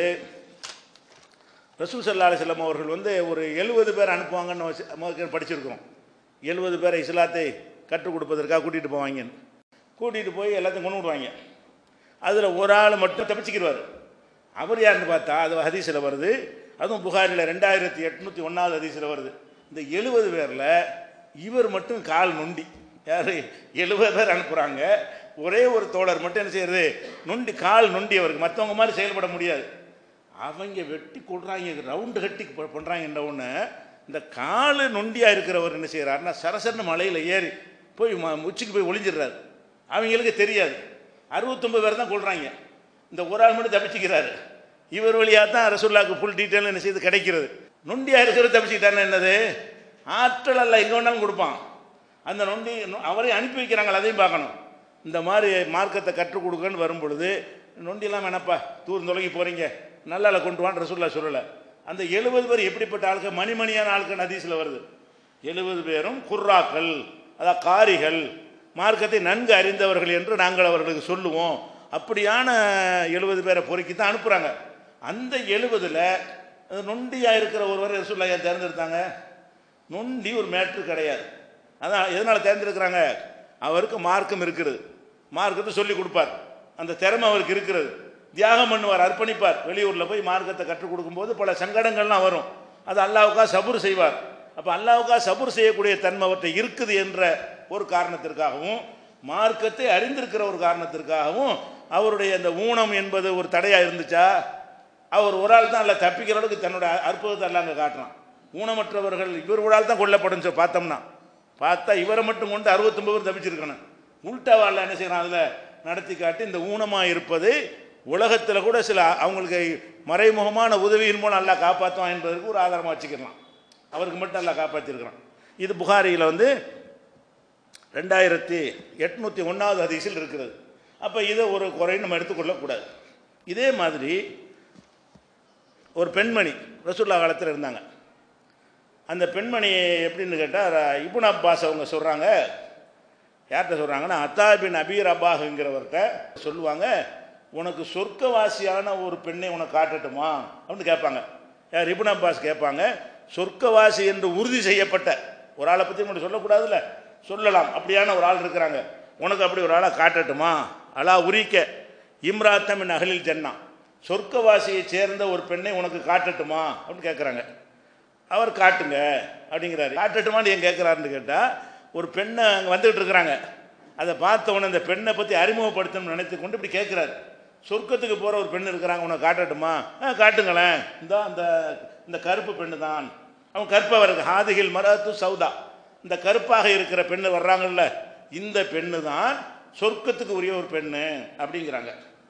Speaker 2: ரசூல் ஸல்லல்லாஹு அலைஹி வஸல்லம் அவர்கள் வந்து ஒரு எழுபது பேர் அனுப்புவாங்கன்னு படிச்சிருக்கிறோம். எழுபது பேரை இஸ்லாத்தை கற்றுக் கொடுப்பதற்காக கூட்டிகிட்டு போவாங்க. கூட்டிகிட்டு போய் எல்லாத்தையும் கொண்டு விடுவாங்க. அதில் ஒரு ஆள் மட்டும் தப்பிச்சுக்கிடுவார். அவர் யாருன்னு பார்த்தா அது ஹதீஸில் வருது, அதுவும் புகாரில் ரெண்டாயிரத்தி எட்நூற்றி ஒன்றாவது ஹதீஸில் வருது. இந்த எழுபது பேரில் இவர் மட்டும் கால் நொண்டி. யார், எழுபது பேர் அனுப்புகிறாங்க, ஒரே ஒரு தோழர் மட்டும் என்ன செய்யறது, நொண்டி, கால் நொண்டி. அவருக்கு மற்றவங்க மாதிரி செயல்பட முடியாது. அவங்க வெட்டி கொள்றாங்க, ரவுண்டு கட்டி பண்ணுறாங்கன்ற ஒன்று. இந்த கால் நொண்டியாக இருக்கிறவர் என்ன செய்கிறாருன்னா சரசரன்னு மலையில் ஏறி போய் உச்சிக்கு போய் ஒளிஞ்சிடுறாரு. அவங்களுக்கு தெரியாது. அறுபத்தொம்பது பேர் தான் கொள்றாங்க, இந்த ஒரு ஆள் மட்டும் தப்பிச்சுக்கிறாரு. இவர் வழியாக தான் ரசூலுல்லாஹ்க்கு ஃபுல் டீட்டெயில் என்ன செய்து கிடைக்கிறது. நொண்டியாக இருக்கிறது தப்பிச்சுக்கிட்டாருன்னு என்னது, ஆற்றல் அல்ல எங்கே வேணாலும் கொடுப்பான். அந்த நொண்டி அவரை அனுப்பி வைக்கிறாங்களா, அதையும் பார்க்கணும். இந்த மாதிரி மார்க்கத்தை கற்றுக் கொடுக்கன்னு வரும் பொழுது நொண்டியெல்லாம் வேணப்பா, தூர் தொலைகி போகிறீங்க, நல்லால கொண்டு வான்னு ரசூலுல்லாஹ் சொல்லலை. அந்த எழுபது பேர் எப்படிப்பட்ட ஆட்கள், மணிமணியான ஆட்கள் ஹதீஸில் வருது. எழுபது பேரும் குர்ராக்கள், அதாவது காரிகள், மார்க்கத்தை நன்கு அறிந்தவர்கள் என்று நாங்கள் அவர்களுக்கு சொல்லுவோம். அப்படியான எழுபது பேரை பொறுக்கி தான் அனுப்புகிறாங்க. அந்த எழுபதில் நொண்டியாக இருக்கிற ஒருவர் ரசூலுல்லாஹ் ஏன் தேர்ந்தெடுத்தாங்க? நொண்டி ஒரு மேட்ரு கிடையாது. அதான் எதனால் தேர்ந்தெடுக்கிறாங்க, அவருக்கு மார்க்கம் இருக்கிறது, மார்க்கத்தை சொல்லி கொடுப்பார், அந்த திறமை அவருக்கு இருக்கிறது, தியாகம் பண்ணுவார், அர்ப்பணிப்பார். வெளியூரில் போய் மார்க்கத்தை கற்றுக் கொடுக்கும்போது பல சங்கடங்கள்லாம் வரும், அது அல்லாஹ்வுக்காக சபூர் செய்வார். அப்போ அல்லாஹ்வுக்காக சபூர் செய்யக்கூடிய தன்மை அவர்கிட்ட இருக்குது என்ற ஒரு காரணத்திற்காகவும், மார்க்கத்தை அறிந்திருக்கிற ஒரு காரணத்திற்காகவும் அவருடைய அந்த ஊனம் என்பது ஒரு தடையாக இருந்துச்சா, அவர் ஒரு ஆள் தான் அல்ல தப்பிக்கிற அளவுக்கு தன்னோட அற்புதத்தை எல்லாம் அங்கே காட்டுறான். ஊனமற்றவர்கள் இவர் ஒரு ஆள் தான் கொல்லப்படும் பார்த்தோம்னா, பார்த்தா இவரை மட்டும் கொண்டு அறுபத்தொம்பது பேர் தப்பிச்சிருக்கணும். உள்டாவால் என்ன செய்யறான், அதில் நடத்தி காட்டி இந்த ஊனமாக இருப்பது உலகத்தில் கூட சில அவங்களுக்கு மறைமுகமான உதவியின் மூலம் நல்லா காப்பாற்றுவான் என்பதற்கு ஒரு ஆதாரமாக வச்சுக்கலாம். அவருக்கு மட்டும் நல்லா காப்பாற்றிருக்கிறான். இது புகாரியில் வந்து ரெண்டாயிரத்தி எட்நூற்றி ஒன்றாவது ஹதீஸில் இருக்கிறது. அப்போ இதை ஒரு குறை நம்ம எடுத்துக்கொள்ளக்கூடாது. இதே மாதிரி ஒரு பெண்மணி ரசூலுல்லாஹ் காலத்தில் இருந்தாங்க. அந்த பெண்மணி எப்படின்னு கேட்டால் இப்னு அப்பாஸ் அவங்க சொல்கிறாங்க, யார்கிட்ட சொல்கிறாங்கன்னா அத்தா பின் அபீ ரபாஹுங்கிறவர்கிட்ட சொல்லுவாங்க, உனக்கு சொர்க்கவாசியான ஒரு பெண்ணை உனக்கு காட்டட்டுமா அப்படின்னு கேட்பாங்க. யார்? இப்னு அப்பாஸ் கேட்பாங்க, சொர்க்கவாசி என்று உறுதி செய்யப்பட்ட ஒரு ஆளை பற்றி மட்டும் சொல்லக்கூடாதுல்ல, சொல்லலாம். அப்படியான ஒரு ஆள் இருக்கிறாங்க, உனக்கு அப்படி ஒரு ஆளை காட்டட்டுமா? அலா உரிக்க இம்ராத்தமின் அகலில் ஜன்னா, சொர்க்கவாசியை சேர்ந்த ஒரு பெண்ணை உனக்கு காட்டட்டுமா அப்படின்னு கேட்குறாங்க. அவர் காட்டுங்க அப்படிங்கிறாரு. காட்டட்டுமான்னு ஏன் கேட்குறாருன்னு கேட்டால், ஒரு பெண்ணை அங்கே வந்துகிட்டு இருக்கிறாங்க, அதை பார்த்தவொன்னே அந்த பெண்ணை பற்றி அறிமுகப்படுத்தணும்னு நினைத்து கொண்டு இப்படி கேட்குறாரு. சொர்க்கத்துக்கு போகிற ஒரு பெண் இருக்கிறாங்க, உனக்கு காட்டட்டுமா? ஆ காட்டுங்களேன். இந்த அந்த இந்த கருப்பு பெண்ணு தான். அவன் கருப்பாக இருக்கு, ஹாதிகில் மரத்து சௌதா, இந்த கருப்பாக இருக்கிற பெண்ணு வர்றாங்கல்ல, இந்த பெண்ணு தான் சொர்க்கத்துக்கு உரிய ஒரு பெண்ணு அப்படிங்கிறாங்க.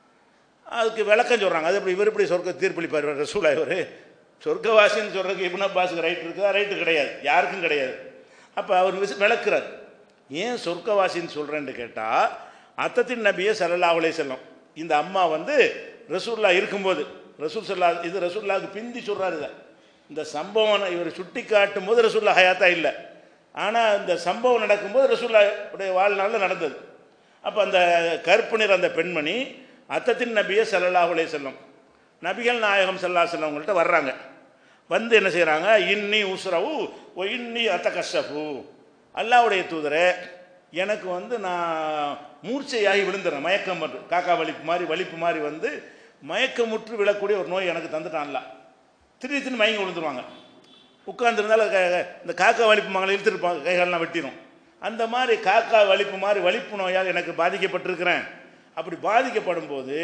Speaker 2: அதுக்கு விளக்கம் சொல்கிறாங்க. அது இப்படி இவர் இப்படி சொர்க்க தீர்ப்பளிப்பார் ரசூலா? இவர் சொர்க்கவாசின்னு சொல்கிறதுக்கு இப்னு அப்பாஸுக்கு ரைட் இருக்குதா? ரைட்டு கிடையாது, யாருக்கும் கிடையாது. அப்போ அவர் விளக்குறார். ஏன் சொர்க்கவாசின்னு சொல்கிறேன்னு கேட்டால், அத்தத்தின் நபியை ஸல்லல்லாஹு அலைஹி வஸல்லம் இந்த அம்மா வந்து ரசூல்லா இருக்கும்போது, ரசூல் சல்லா இது ரசூல்லாவுக்கு பிந்தி சொல்கிறாரு. இதை இந்த சம்பவம் இவர் சுட்டி காட்டும் போது ரசூல்லா ஹயாத்தா இல்லை, ஆனால் இந்த சம்பவம் நடக்கும்போது ரசூல்லா உடைய வாழ்நாளில் நடந்தது. அப்போ அந்த கருப்பு நிற அந்த பெண்மணி அத்தத்தின் நபியை ஸல்லல்லாஹு அலைஹி வஸல்லம் நபிகள் நாயகம் ஸல்லல்லாஹு அலைஹி வஸல்லம் அவங்கள்ட்ட வர்றாங்க. வந்து என்ன செய்கிறாங்க? இன்னி உஸ்ரவு ஒ இன்னி அத்தகஷஃபு, அல்லாஹ்வுடைய தூதரே, எனக்கு வந்து நான் மூர்ச்சையாகி விழுந்துடுறேன், மயக்கம் மட்டும் காக்கா வலிப்பு மாதிரி வலிப்பு மாதிரி வந்து மயக்கமுற்று விழக்கூடிய ஒரு நோய் எனக்கு தந்துட்டான்ல. திடீர் திடீர்னு மயங்கி விழுந்துருவாங்க. உட்கார்ந்துருந்தாலும் இந்த காக்கா வலிப்பு மகளை இழுத்துருப்பாங்க, கைகாலெலாம் வெட்டிடும். அந்த மாதிரி காக்கா வலிப்பு மாதிரி வலிப்பு நோயால் எனக்கு பாதிக்கப்பட்டிருக்கிறேன். அப்படி பாதிக்கப்படும் போது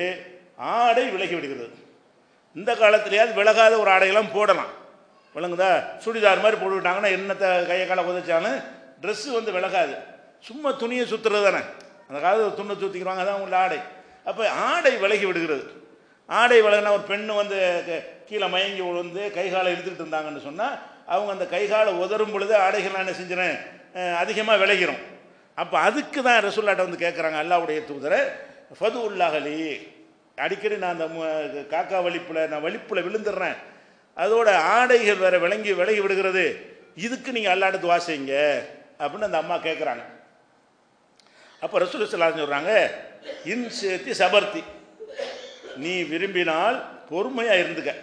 Speaker 2: ஆடை விலகி விடுகிறது. இந்த காலத்திலேயாவது விலகாத ஒரு ஆடையெல்லாம் போடலாம், விளங்குதா? சுடிதார் மாதிரி போட்டுவிட்டாங்கன்னா என்னத்தை கையை காலை உதச்சாலும் ட்ரெஸ்ஸு வந்து விலகாது, சும்மா துணியை சுற்றுறது தானே. அந்த காலத்தில் துணை சுற்றிக்கிறாங்க, அதான் உங்களோட ஆடை. அப்போ ஆடை விலகி விடுகிறது. ஆடை விலகினா ஒரு பெண்ணு வந்து கீழே மயங்கி விழுந்து கைகாலை இழுத்துக்கிட்டு இருந்தாங்கன்னு சொன்னால், அவங்க அந்த கைகாலை உதரும் பொழுது ஆடைகள் என்ன செஞ்சிடறேன், அதிகமாக விலகிறோம். அப்போ அதுக்கு தான் ரசூல்லாட்ட வந்து கேட்குறாங்க, அல்லாஹ்வுடைய தூதரை ஃபது உல்லாஹலி, அடிக்கடி நான் அந்த காக்கா வலிப்பில் நான் வலிப்பில் விழுந்துடுறேன், அதோட ஆடைகள் வேறு விளங்கி விலகி விடுகிறது, இதுக்கு நீங்கள் அல்லாஹ்ட்ட துஆ செய்யுங்க அப்படின்னு அந்த அம்மா கேட்குறாங்க. அப்போ ரசூல் ஸல்லல்லாஹு அலைஹி வஸல்லம் சொல்கிறாங்க, இன் சேத்தி சபர்த்தி, நீ விரும்பினால் பொறுமையாக இருந்துக்க,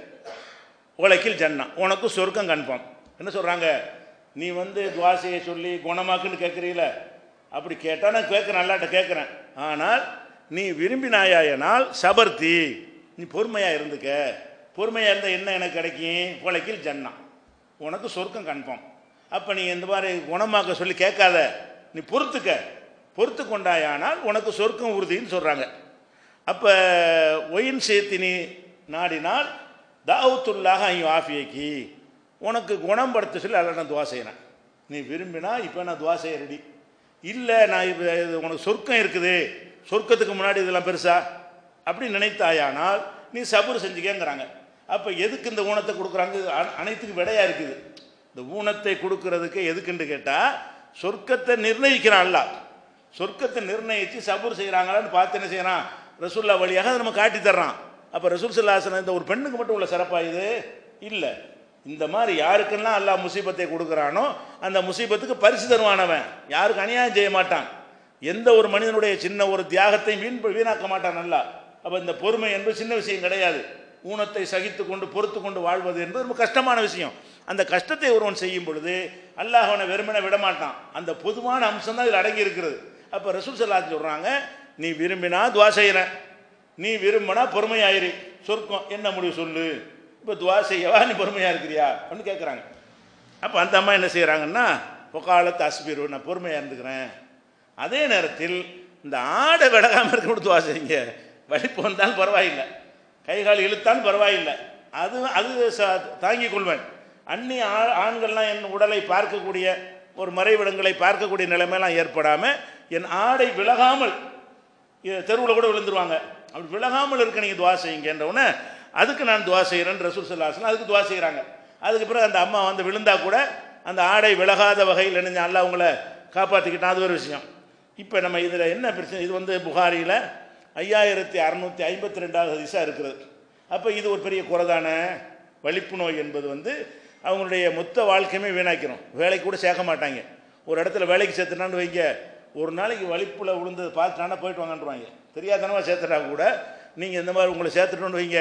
Speaker 2: உலகில் ஜன்னா, உனக்கு சொர்க்கம் கன்ஃபார்ம். என்ன சொல்கிறாங்க? நீ வந்து துஆ செய்ய சொல்லி குணமாக்குன்னு கேட்குறீல, அப்படி கேட்டால் நான் கேட்குறேன், அல்லாஹ்ட்ட கேட்குறேன். ஆனால் நீ விரும்பினாயானால் சபர்த்தி, நீ பொறுமையாக இருந்துக்க. பொறுமையாக இருந்தால் என்ன எனக்கு கிடைக்கும்? உலகில் ஜன்னா, உனக்கு சொர்க்கம் கன்ஃபார்ம். அப்போ நீ இந்த மாதிரி குணமாக்க சொல்லி கேட்காத, நீ பொறுத்துக்க, பொறுத்து கொண்டாயானால் உனக்கு சொர்க்கம் உறுதின்னு சொல்கிறாங்க. அப்போ ஒயின் சேர்த்தி நீ நாடினால் தாவத்துல்லாக ஐயோ ஆஃபியக்கி, உனக்கு குணப்படுத்த சொல்லி அல்ல நான் துவா செய்கிறேன். நீ விரும்பினா இப்போ நான் துவா செய்ய ரெடி, இல்லை நான் இப்போ உனக்கு சொர்க்கம் இருக்குது, சொர்க்கத்துக்கு முன்னாடி இதெல்லாம் பெருசா அப்படி நினைத்தாயானால் நீ சபுர் செஞ்சுக்கேங்கிறாங்க. அப்போ எதுக்கு இந்த ஊனத்தை கொடுக்குறாங்க? அனைத்துக்கும் விடையாக இருக்குது. இந்த ஊனத்தை கொடுக்கறதுக்கு எதுக்குன்னு கேட்டால், சொர்க்கத்தை நிர்ணயிக்கிறான் அல்லாஹ், சொர்க்கத்தை நிர்ணயித்து சபுர் செய்கிறாங்களான்னு பார்த்து என்ன செய்யறான்? ரசூல்லா வழியாக அதை நம்ம காட்டி தர்றான். அப்போ ரசூல் ஸல்லல்லாஹு அலைஹி வஸல்லம் இந்த ஒரு பெண்ணுக்கு மட்டும் உள்ள சிறப்பா இது இல்லை. இந்த மாதிரி யாருக்கெல்லாம் அல்லாஹ் முசீபத்தை கொடுக்குறானோ அந்த முசீபத்துக்கு பரிசு தருவானவன், யாருக்கு அநியாயம் செய்ய மாட்டான், எந்த ஒரு மனிதனுடைய சின்ன ஒரு தியாகத்தை வீண் வீணாக்க மாட்டான் அல்லாஹ். அப்போ இந்த பொறுமை என்பது சின்ன விஷயம் கிடையாது. ஊனத்தை சகித்து கொண்டு பொறுத்து கொண்டு வாழ்வது என்பது ரொம்ப கஷ்டமான விஷயம். அந்த கஷ்டத்தை ஒருவன் செய்யும் பொழுது அல்லாஹ் அவனை வெறுமனை விடமாட்டான். அந்த பொதுவான அம்சம் தான் இதில் அடங்கி இருக்கிறது. அப்போ ரசூல் ஸல்லல்லாஹு அலைஹி வஸல்லம் சொல்கிறாங்க, நீ விரும்பினா துவா செய்கிறேன், நீ விரும்பினா பொறுமையாயிரு, சொர்க்கம் என்ன முடிவு சொல்லு, இப்போ துவா செய்யவா நீ பொறுமையாக இருக்கிறியா அப்படின்னு கேட்குறாங்க. அப்போ அந்த அம்மா என்ன செய்கிறாங்கன்னா, பொக்காலத்து அஸ்பிரு, நான் பொறுமையாக இருந்துக்கிறேன். அதே நேரத்தில் இந்த ஆடை விலகாமல் இருக்க துவா செய்யுங்க, வலிப்பு வந்தாலும் பரவாயில்லை, கைகால் இழுத்தாலும் பரவாயில்லை, அது அது தாங்கிக் கொள்வேன். அந்நிய ஆ ஆண்கள்லாம் என் உடலை பார்க்கக்கூடிய ஒரு மறைவிடங்களை பார்க்கக்கூடிய நிலைமையெல்லாம் ஏற்படாமல் என் ஆடை விலகாமல் தெருவில் கூட விழுந்துருவாங்க, அப்படி விலகாமல் இருக்க நீங்கள் துவா செய்யுங்கன்றவுடனே அதுக்கு நான் துவா செய்கிறேன் ரசூல் ஸல்லல்லாஹு அலைஹி வஸல்லம் அதுக்கு துவா செய்கிறாங்க. அதுக்கு பிறகு அந்த அம்மா வந்து விழுந்தா கூட அந்த ஆடை விலகாத வகையில் நினைஞ்ச அல்லாஹ் அவங்கள காப்பாற்றிக்கிட்டான், அது ஒரு விஷயம். இப்போ நம்ம இதில் என்ன பிரச்சனை, இது வந்து புகாரியில் ஐயாயிரத்தி அறநூற்றி ஐம்பத்தி ரெண்டாவது ஹதீஸாக இருக்கிறது. அப்போ இது ஒரு பெரிய குறைதான வலிப்பு நோய் என்பது வந்து அவங்களுடைய மொத்த வாழ்க்கையுமே வீணாக்கிறோம். வேலைக்கு கூட சேர்க்க மாட்டாங்க. ஒரு இடத்துல வேலைக்கு சேர்த்துனான்னு வைங்க, ஒரு நாளைக்கு வலிப்பில் விழுந்தது பார்த்துட்டானா போயிட்டு வாங்கன்றுவாங்க. தெரியாதனமாக சேர்த்துட்டா கூட நீங்கள் இந்த மாதிரி உங்களை சேர்த்துட்டோன்னு வைங்க,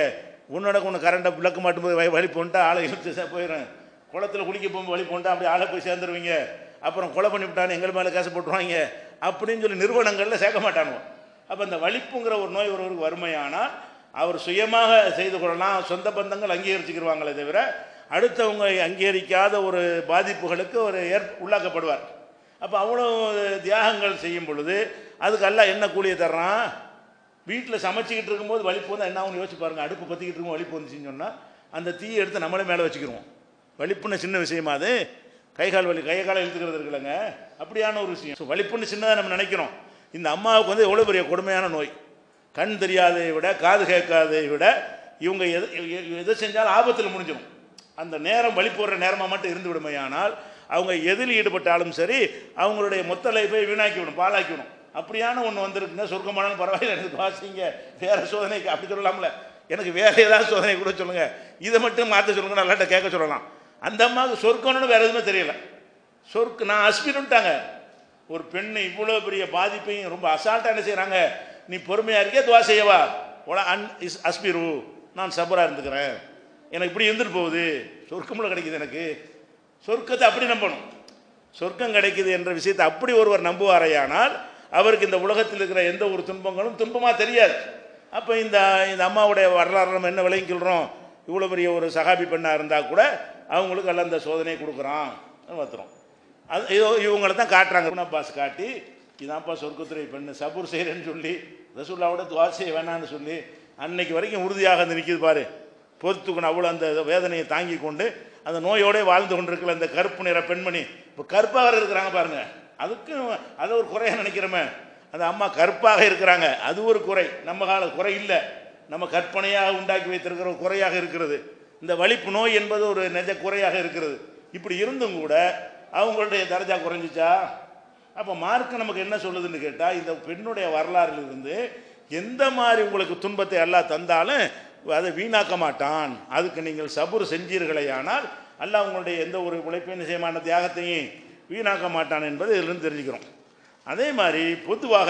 Speaker 2: உன்னோட ஒன்று கரண்டை விளக்கு மாட்டும் போது வழி போன்ட்டா ஆளை இழுத்து போயிடும். குளத்தில் குளிக்க போகும்போது வழி போன்ட்டா அப்படி ஆளை போய் சேர்ந்துருவீங்க. அப்புறம் கொலை பண்ணிவிட்டான்னு எங்கள் மேலே கேச போட்டுருவாங்க அப்படின்னு சொல்லி நிறுவனங்களில் சேர்க்க மாட்டானுவோம். அப்போ அந்த வலிப்புங்கிற ஒரு நோய் ஒருவருக்கு வறுமையானால் அவர் சுயமாக செய்து கொள்ளலாம், சொந்த பந்தங்கள் அங்கீகரிச்சுக்கிடுவாங்களே தவிர அடுத்தவங்க அங்கீகரிக்காத ஒரு பாதிப்புகளுக்கு ஒரு ஏற் உள்ளாக்கப்படுவார். அப்போ அவ்வளோ தியாகங்கள் செய்யும் பொழுது அதுக்கு எல்லாம் என்ன கூலியை தர்றான்? வீட்டில் சமைச்சிக்கிட்டு இருக்கும்போது வலிப்பு வந்து என்ன ஆகும்னு யோசிச்சு பாருங்கள். அடுப்பு பற்றிக்கிட்டு இருக்கும் வலிப்பு வந்துச்சுன்னு சொன்னால் அந்த தீயை எடுத்து நம்மளே மேலே வச்சுக்கிடுவோம். வலிப்புன்னு சின்ன விஷயமா அது? கை கால் வலி கையை காலை இழுத்துக்கிறது இருக்குல்லங்க, அப்படியான ஒரு விஷயம். ஸோ வலிப்புன்னு சின்னதாக நம்ம நினைக்கிறோம். இந்த அம்மாவுக்கு வந்து எவ்வளோ பெரிய கொடுமையான நோய். கண் தெரியாததை விட காது கேட்காததை விட இவங்க எது எதை செஞ்சாலும் ஆபத்தில் முடிஞ்சிடும். அந்த நேரம் வலி போடுற நேரமாக மட்டும் இருந்து விடுமையானால் அவங்க எதில் ஈடுபட்டாலும் சரி அவங்களுடைய மொத்த லைஃபை வீணாக்கி விடும், பாலாக்கி விடும். அப்படியான ஒன்று வந்திருக்குங்க. சொர்க்கமானாலும் பரவாயில்ல, எனக்கு வாசிங்க, வேறு சோதனைக்கு அப்படி சொல்லலாம்ல, எனக்கு வேறு ஏதாவது சோதனை கூட சொல்லுங்கள், இதை மட்டும் மாற்ற சொல்லுங்கள், நல்லாட்ட கேட்க சொல்லலாம். அந்த அம்மாவுக்கு சொர்க்கம்னு வேறு எதுவுமே தெரியல. சொர்க்கு நான் அஸ்பின்ட்டாங்க. ஒரு பெண்ணு இவ்வளோ பெரிய பாதிப்பையும் ரொம்ப அசால்ட்டாக என்ன செய்கிறாங்க, நீ பொறுமையாக இருக்கே துவா செய்யவா, உல அன் இஸ் அஸ்பிரு, நான் சபராக இருந்துக்கிறேன், எனக்கு இப்படி இருந்துட்டு போகுது, சொர்க்கமுள்ள கிடைக்குது. எனக்கு சொர்க்கத்தை அப்படி நம்பணும். சொர்க்கம் கிடைக்குது என்ற விஷயத்தை அப்படி ஒருவர் நம்புவாரையானால் அவருக்கு இந்த உலகத்தில் இருக்கிற எந்த ஒரு துன்பங்களும் துன்பமாக தெரியாது. அப்போ இந்த இந்த அம்மாவுடைய வரலாறு நம்ம என்ன விலையும் சொல்கிறோம், இவ்வளோ பெரிய ஒரு சகாபி பெண்ணாக இருந்தால் கூட அவங்களுக்கு எல்லாம் இந்த சோதனையை கொடுக்குறான் பார்த்துறோம். அது இதோ இவங்களை தான் காட்டுறாங்க. அப்பாஸ் காட்டி இதான்ப்பா சொர்க்கத்துறை பெண்ணு சபூர் செய்கிறேன்னு சொல்லி ரசூல்லாவோட துவா செய்ய வேணான்னு சொல்லி அன்னைக்கு வரைக்கும் உறுதியாக வந்து நிற்கிது பாரு. பொறுத்துக்கணும் அவ்வளோ அந்த வேதனையை தாங்கி கொண்டு அந்த நோயோடே வாழ்ந்து கொண்டிருக்கல அந்த கருப்பு நிற பெண்மணி இப்போ கருப்பாக இருக்கிறாங்க பாருங்க. அதுக்கு அதை ஒரு குறையாக நினைக்கிறோமே, அந்த அம்மா கருப்பாக இருக்கிறாங்க, அது ஒரு குறை. நம்ம கால குறை இல்லை, நம்ம கற்பனையாக உண்டாக்கி வைத்திருக்கிற ஒரு குறையாக இருக்கிறது. இந்த வலிப்பு நோய் என்பது ஒரு நெஜ குறையாக இருக்கிறது. இப்படி இருந்தும் கூட அவங்களுடைய தரஜா குறைஞ்சிச்சா? அப்போ மார்க்கு நமக்கு என்ன சொல்லுதுன்னு கேட்டால், இந்த பெண்ணுடைய வரலாறிலிருந்து எந்த மாதிரி உங்களுக்கு துன்பத்தை அல்லாஹ் தந்தாலும் அதை வீணாக்க மாட்டான். அதுக்கு நீங்கள் சபுர் செஞ்சீர்களேயானால் அல்லாஹ் உங்களுடைய எந்த ஒரு உழைப்பின் நிச்சயமான தியாகத்தையும் வீணாக்க மாட்டான் என்பது இதிலிருந்து தெரிஞ்சுக்கிறோம். அதே மாதிரி பொதுவாக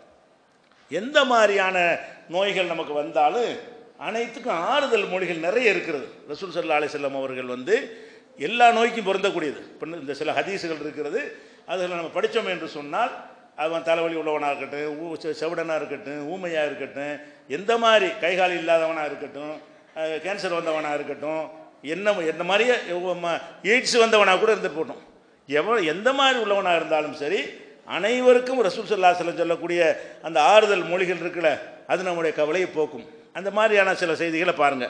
Speaker 2: எந்த மாதிரியான நோய்கள் நமக்கு வந்தாலும் அனைத்துக்கும் ஆறுதல் மொழிகள் நிறைய இருக்கிறது. ரசூல் ஸல்லல்லாஹு அலைஹி வஸல்லம் அவர்கள் வந்து எல்லா நோய்க்கும் பொருந்தக்கூடியது. இப்போ இந்த சில ஹதீஸுகள் இருக்கிறது, அதில் நம்ம படித்தோம் என்று சொன்னால் அவன் தலைவலி உள்ளவனாக இருக்கட்டும், ஊ செவிடனாக இருக்கட்டும், ஊமையாக இருக்கட்டும், எந்த மாதிரி கைகால் இல்லாதவனாக இருக்கட்டும், கேன்சர் வந்தவனாக இருக்கட்டும், என்ன எந்த மாதிரியே எய்ட்ஸ் வந்தவனாக கூட இருந்துட்டு போட்டோம், எவ எந்த மாதிரி உள்ளவனாக இருந்தாலும் சரி அனைவருக்கும் ரசூல் ஸல்லல்லாஹு அலைஹி வஸல்லம் சொல்லக்கூடிய அந்த ஆறுதல் மொழிகள் இருக்குல்ல, அது நம்முடைய கவலையை போக்கும். அந்த மாதிரியான சில செய்திகளை பாருங்கள்.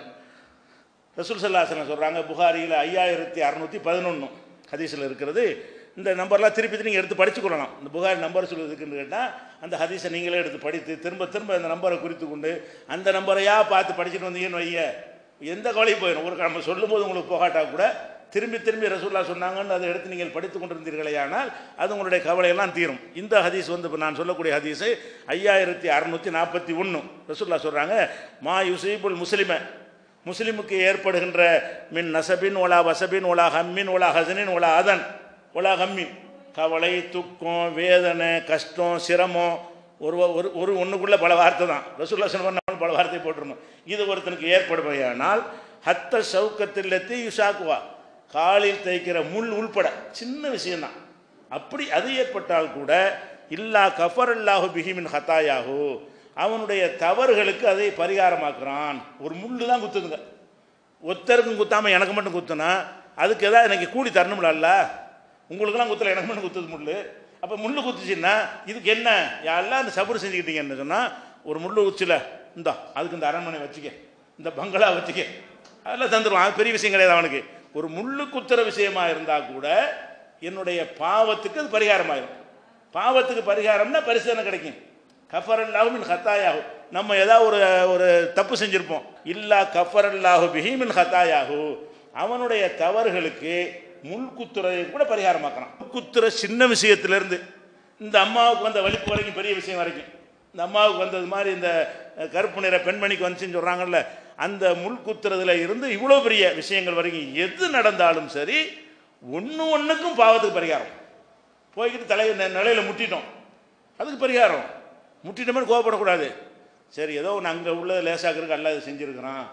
Speaker 2: ரசூல் ஸல்லல்லாஹு அலைஹி வஸல்லம் சொல்கிறாங்க, புகாரியில் ஐயாயிரத்தி அறநூற்றி பதினொன்று ஹதீஸில் இருக்கிறது. இந்த நம்பர்லாம் திருப்பி நீங்கள் எடுத்து படித்து கொள்ளலாம். இந்த புகாரி நம்பர் சொல்லுறதுக்குன்னு கேட்டால் அந்த ஹதீஸை நீங்களே எடுத்து படித்து திரும்ப திரும்ப அந்த நம்பரை குறித்து கொண்டு அந்த நம்பரையாக பார்த்து படிச்சுட்டு வந்தீங்கன்னு வைய எந்த கவலையும் போயிடும். ஒரு நம்ம சொல்லும்போது உங்களுக்கு போகாட்டா கூட திரும்பி திரும்பி ரசூல்லா சொன்னாங்கன்னு அதை எடுத்து நீங்கள் படித்து கொண்டிருந்தீர்களேயானால் அது உங்களுடைய கவலையெல்லாம் தீரும். இந்த ஹதீஸ் வந்து இப்போ நான் சொல்லக்கூடிய ஹதீஸு ஐயாயிரத்தி அறநூற்றி நாற்பத்தி ஒன்று ரசூல்லா சொல்கிறாங்க, மா யுசீபுல் முஸ்லிமை, முஸ்லிமுக்கு ஏற்படுகின்ற மின் நசபின் ஒலா வசபின் ஒலா ஹம்மின் ஒலா ஹசனின் ஒலா அதன் ஒலா ஹம்மின், கவலை, துக்கம், வேதனை, கஷ்டம், சிரமம், ஒரு ஒரு ஒரு ஒன்றுக்குள்ளே பல வார்த்தை தான். ரசூல்லா சொன்ன பல வார்த்தை போட்டுருணும். இது ஒருத்தனுக்கு ஏற்படுமையானால் ஹத்த சவுக்கத்தில்லத்தி யுஷாக்குவா, காலில் தைக்கிற முள் உள்பட சின்ன விஷயம்தான், அப்படி அது ஏற்பட்டால் கூட இல்லா கஃபர் அல்லாஹு பிஹிமின் ஹத்தாயாஹு, அவனுடைய தவறுகளுக்கு அதை பரிகாரமாக்குறான். ஒரு முள்ளு தான் குத்துதுங்க, ஒருத்தருக்கும் குத்தாமல் எனக்கு மட்டும் குத்துனா அதுக்கு எதாவது எனக்கு கூலி தரணும்ல, அல்ல உங்களுக்கெல்லாம் குத்தலை, எனக்கு மட்டும் குத்துது முள். அப்போ முள் குத்துச்சுன்னா இதுக்கு என்ன யாரெல்லாம் அந்த சபுர் செஞ்சுக்கிட்டீங்கன்னு சொன்னால், ஒரு முள் உச்சில இந்தா அதுக்கு இந்த அரண்மனை வச்சுக்க, இந்த பங்களா வச்சுக்க, அதெல்லாம் தந்துடுவான். அது பெரிய விஷயம் கிடையாது அவனுக்கு. ஒரு முள்ளு குத்துற விஷயமா இருந்தால் கூட என்னுடைய பாவத்துக்கு அது பரிகாரமாயிடும். பாவத்துக்கு பரிகாரம்னா பரிசோதனை கிடைக்கும். கஃபர் அல்லாஹு மின் ஹத்தாயாஹு, நம்ம ஏதாவது ஒரு ஒரு தப்பு செஞ்சுருப்போம், இல்லா கஃபர் அல்லாஹு பிஹி மின் ஹத்தாயாஹு, அவனுடைய தவறுகளுக்கு முள் குத்துறதை கூட பரிகாரமாக்கலாம். குத்துற சின்ன விஷயத்திலேருந்து இந்த அம்மாவுக்கு வந்த வலிப்பு வரைக்கும் பெரிய விஷயம் வரைக்கும், இந்த அம்மாவுக்கு வந்தது மாதிரி இந்த கருப்பு நிற பெண்மணிக்கு வந்துச்சுன்னு சொல்கிறாங்கல்ல, அந்த முள் குத்துறதுல இருந்து இவ்வளோ பெரிய விஷயங்கள் வரைக்கும் எது நடந்தாலும் சரி ஒன்று ஒன்றுக்கும் பாவத்துக்கு பரிகாரம். போய்கிட்டு தலை நிலையில் முட்டிட்டோம், அதுக்கு பரிகாரம். முட்டிட்டோமே கோவப்படக்கூடாது. சரி ஏதோ ஒன்று அங்கே உள்ள லேசாக்கிறதுக்கு அல்ல இது செஞ்சுருக்கிறான்,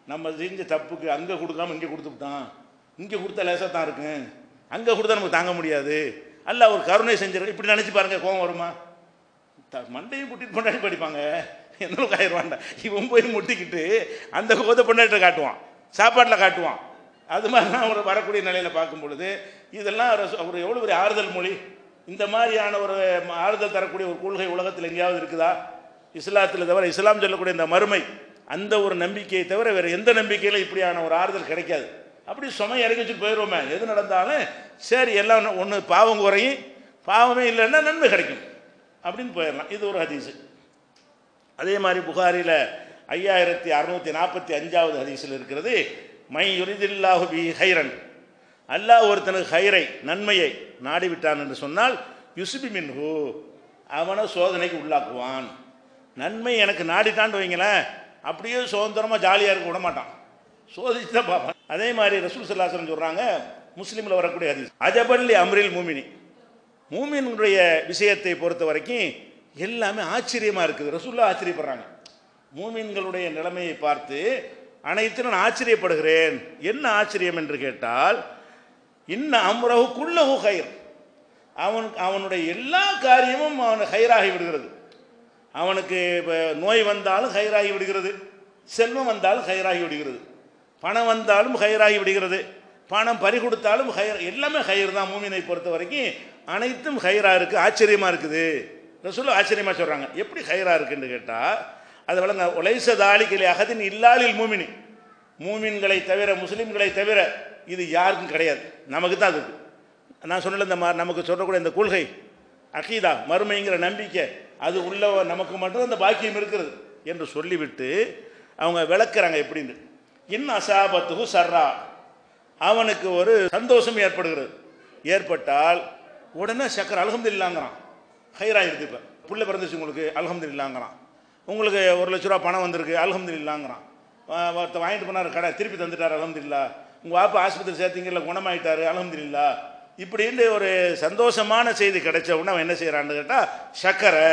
Speaker 2: நம்ம செஞ்ச தப்புக்கு அங்கே கொடுக்காம இங்கே கொடுத்துட்டான், இங்கே கொடுத்தா லேசாக தான் இருக்கு, அங்கே கொடுத்தா நமக்கு தாங்க முடியாது, அல்ல ஒரு கருணை செஞ்சிரு, இப்படி நினச்சி பாருங்க, கோவம் வருமா? த மண்டையும் கூட்டிட்டு பொண்டாட்டி படிப்பாங்க, என்ன ஆயிடுவான்டா இவன் போய் முட்டிக்கிட்டு அந்த கோதை பொண்டாட்டில் காட்டுவான், சாப்பாட்டில் காட்டுவான். அது மாதிரிலாம் ஒரு வரக்கூடிய நிலையில் பார்க்கும் பொழுது இதெல்லாம் ஒரு எவ்வளோ பெரிய ஆறுதல் மொழி. இந்த மாதிரியான ஒரு ஆறுதல் தரக்கூடிய ஒரு கொள்கை உலகத்தில் எங்கேயாவது இருக்குதா? இஸ்லாத்தில் தவிர, இஸ்லாம் சொல்லக்கூடிய இந்த மறுமை அந்த ஒரு நம்பிக்கையை தவிர வேறு எந்த நம்பிக்கையிலும் இப்படியான ஒரு ஆறுதல் கிடைக்காது. அப்படி சுமை இறக்கி வச்சுட்டு போயிடுவோமே, எது நடந்தாலும் சரி எல்லாம் ஒன்று பாவம் குறையும், பாவமே இல்லைன்னா நன்மை கிடைக்கும் அப்படின்னு போயிடலாம். இது ஒரு ஹதீஸு. அதே மாதிரி புகாரில் ஐயாயிரத்தி அறுநூற்றி நாற்பத்தி அஞ்சாவது ஹதீஸில் இருக்கிறது, மை யுரிதில்லாஹு பி ஹைரன், அல்லாஹ் ஒருத்தனுக்கு ஹைரை நன்மையை நாடிவிட்டான் என்று சொன்னால் யுஸ்பி மின்ஹு, அவனை சோதனைக்கு உள்ளாக்குவான். நன்மை எனக்கு நாடிட்டான்னு வைங்களேன், அப்படியே சுதந்திரமாக ஜாலியாக இருக்க விட மாட்டான், சோதிச்சு தான் பார்ப்பான். அதே மாதிரி ரசூல் ஸல்லல்லாஹு அலைஹி வஸல்லம் சொல்கிறாங்க, முஸ்லீமில் வரக்கூடிய ஹதீஸ், அஜபல்லி அம்ரில் மூமினி, மூமினுடைய விஷயத்தை பொறுத்த வரைக்கும் எல்லாமே ஆச்சரியமாக இருக்குது. ரசூலுல்லாஹ் ஆச்சரியப்படுறாங்க, மூமின்களுடைய நிலைமையை பார்த்து அனைத்து நான் ஆச்சரியப்படுகிறேன். என்ன ஆச்சரியம் என்று கேட்டால், இன்ன அம்ரஹு குல்லஹு ஹைர், அவன் அவனுடைய எல்லா காரியமும் அவன் ஹைராகி விடுகிறது. அவனுக்கு நோய் வந்தாலும் ஹைராகி விடுகிறது, செல்வம் வந்தாலும் ஹைராகி விடுகிறது, பணம் வந்தாலும் ஹைராகி விடுகிறது, பணம் பறி கொடுத்தாலும் ஹைர், எல்லாமே ஹைர் தான். மூமினை பொறுத்த வரைக்கும் அனைத்தும் ஹைரா இருக்குது, ஆச்சரியமாக இருக்குது. ரசூலுல்லாஹ் ஆச்சரியமாக சொல்கிறாங்க. எப்படி ஹைரா இருக்குன்னு கேட்டால், அது வழங்க ஒலைச தாலிகளை அகதின் இல்லாலில் மூமினி, மூமின்களை தவிர, முஸ்லீம்களை தவிர இது யாருக்கும் கிடையாது, நமக்கு தான் அது. நான் சொன்னல இந்த நமக்கு சொல்லக்கூடிய இந்த கொள்கை அகீதா, மறுமைங்கிற நம்பிக்கை, அது உள்ள நமக்கு மட்டும் அந்த பாக்கியம் இருக்கிறது என்று சொல்லிவிட்டு அவங்க விளக்குறாங்க. எப்படின்னு, இன் அசாபத்துகு சர்ரா, அவனுக்கு ஒரு சந்தோஷம் ஏற்படுகிறது, ஏற்பட்டால் உடனே சக்கர் அல்ஹம்துலில்லாஹ்ங்கறான், ஹைரா இருக்குது. இப்போ புள்ள பிறந்துச்சு உங்களுக்கு, அல்ஹம்துலில்லாஹ்ங்கறான். உங்களுக்கு ஒரு லட்ச ரூபா பணம் வந்திருக்கு, அல்ஹம்துலில்லாஹ்ங்கறான். ஒருத்தர் வாங்கிட்டு போனார், கடை திருப்பி தந்துட்டார், அல்ஹம்துலில்லாஹ். உங்கள் வாப்பா ஆஸ்பத்திரி சேர்த்திங்கல்ல, குணமாயிட்டார், அல்ஹம்துலில்லாஹ். இப்படின்னு ஒரு சந்தோஷமான செய்தி கிடைச்ச உடனே அவன் என்ன செய்கிறான்னு கேட்டால், சக்கரை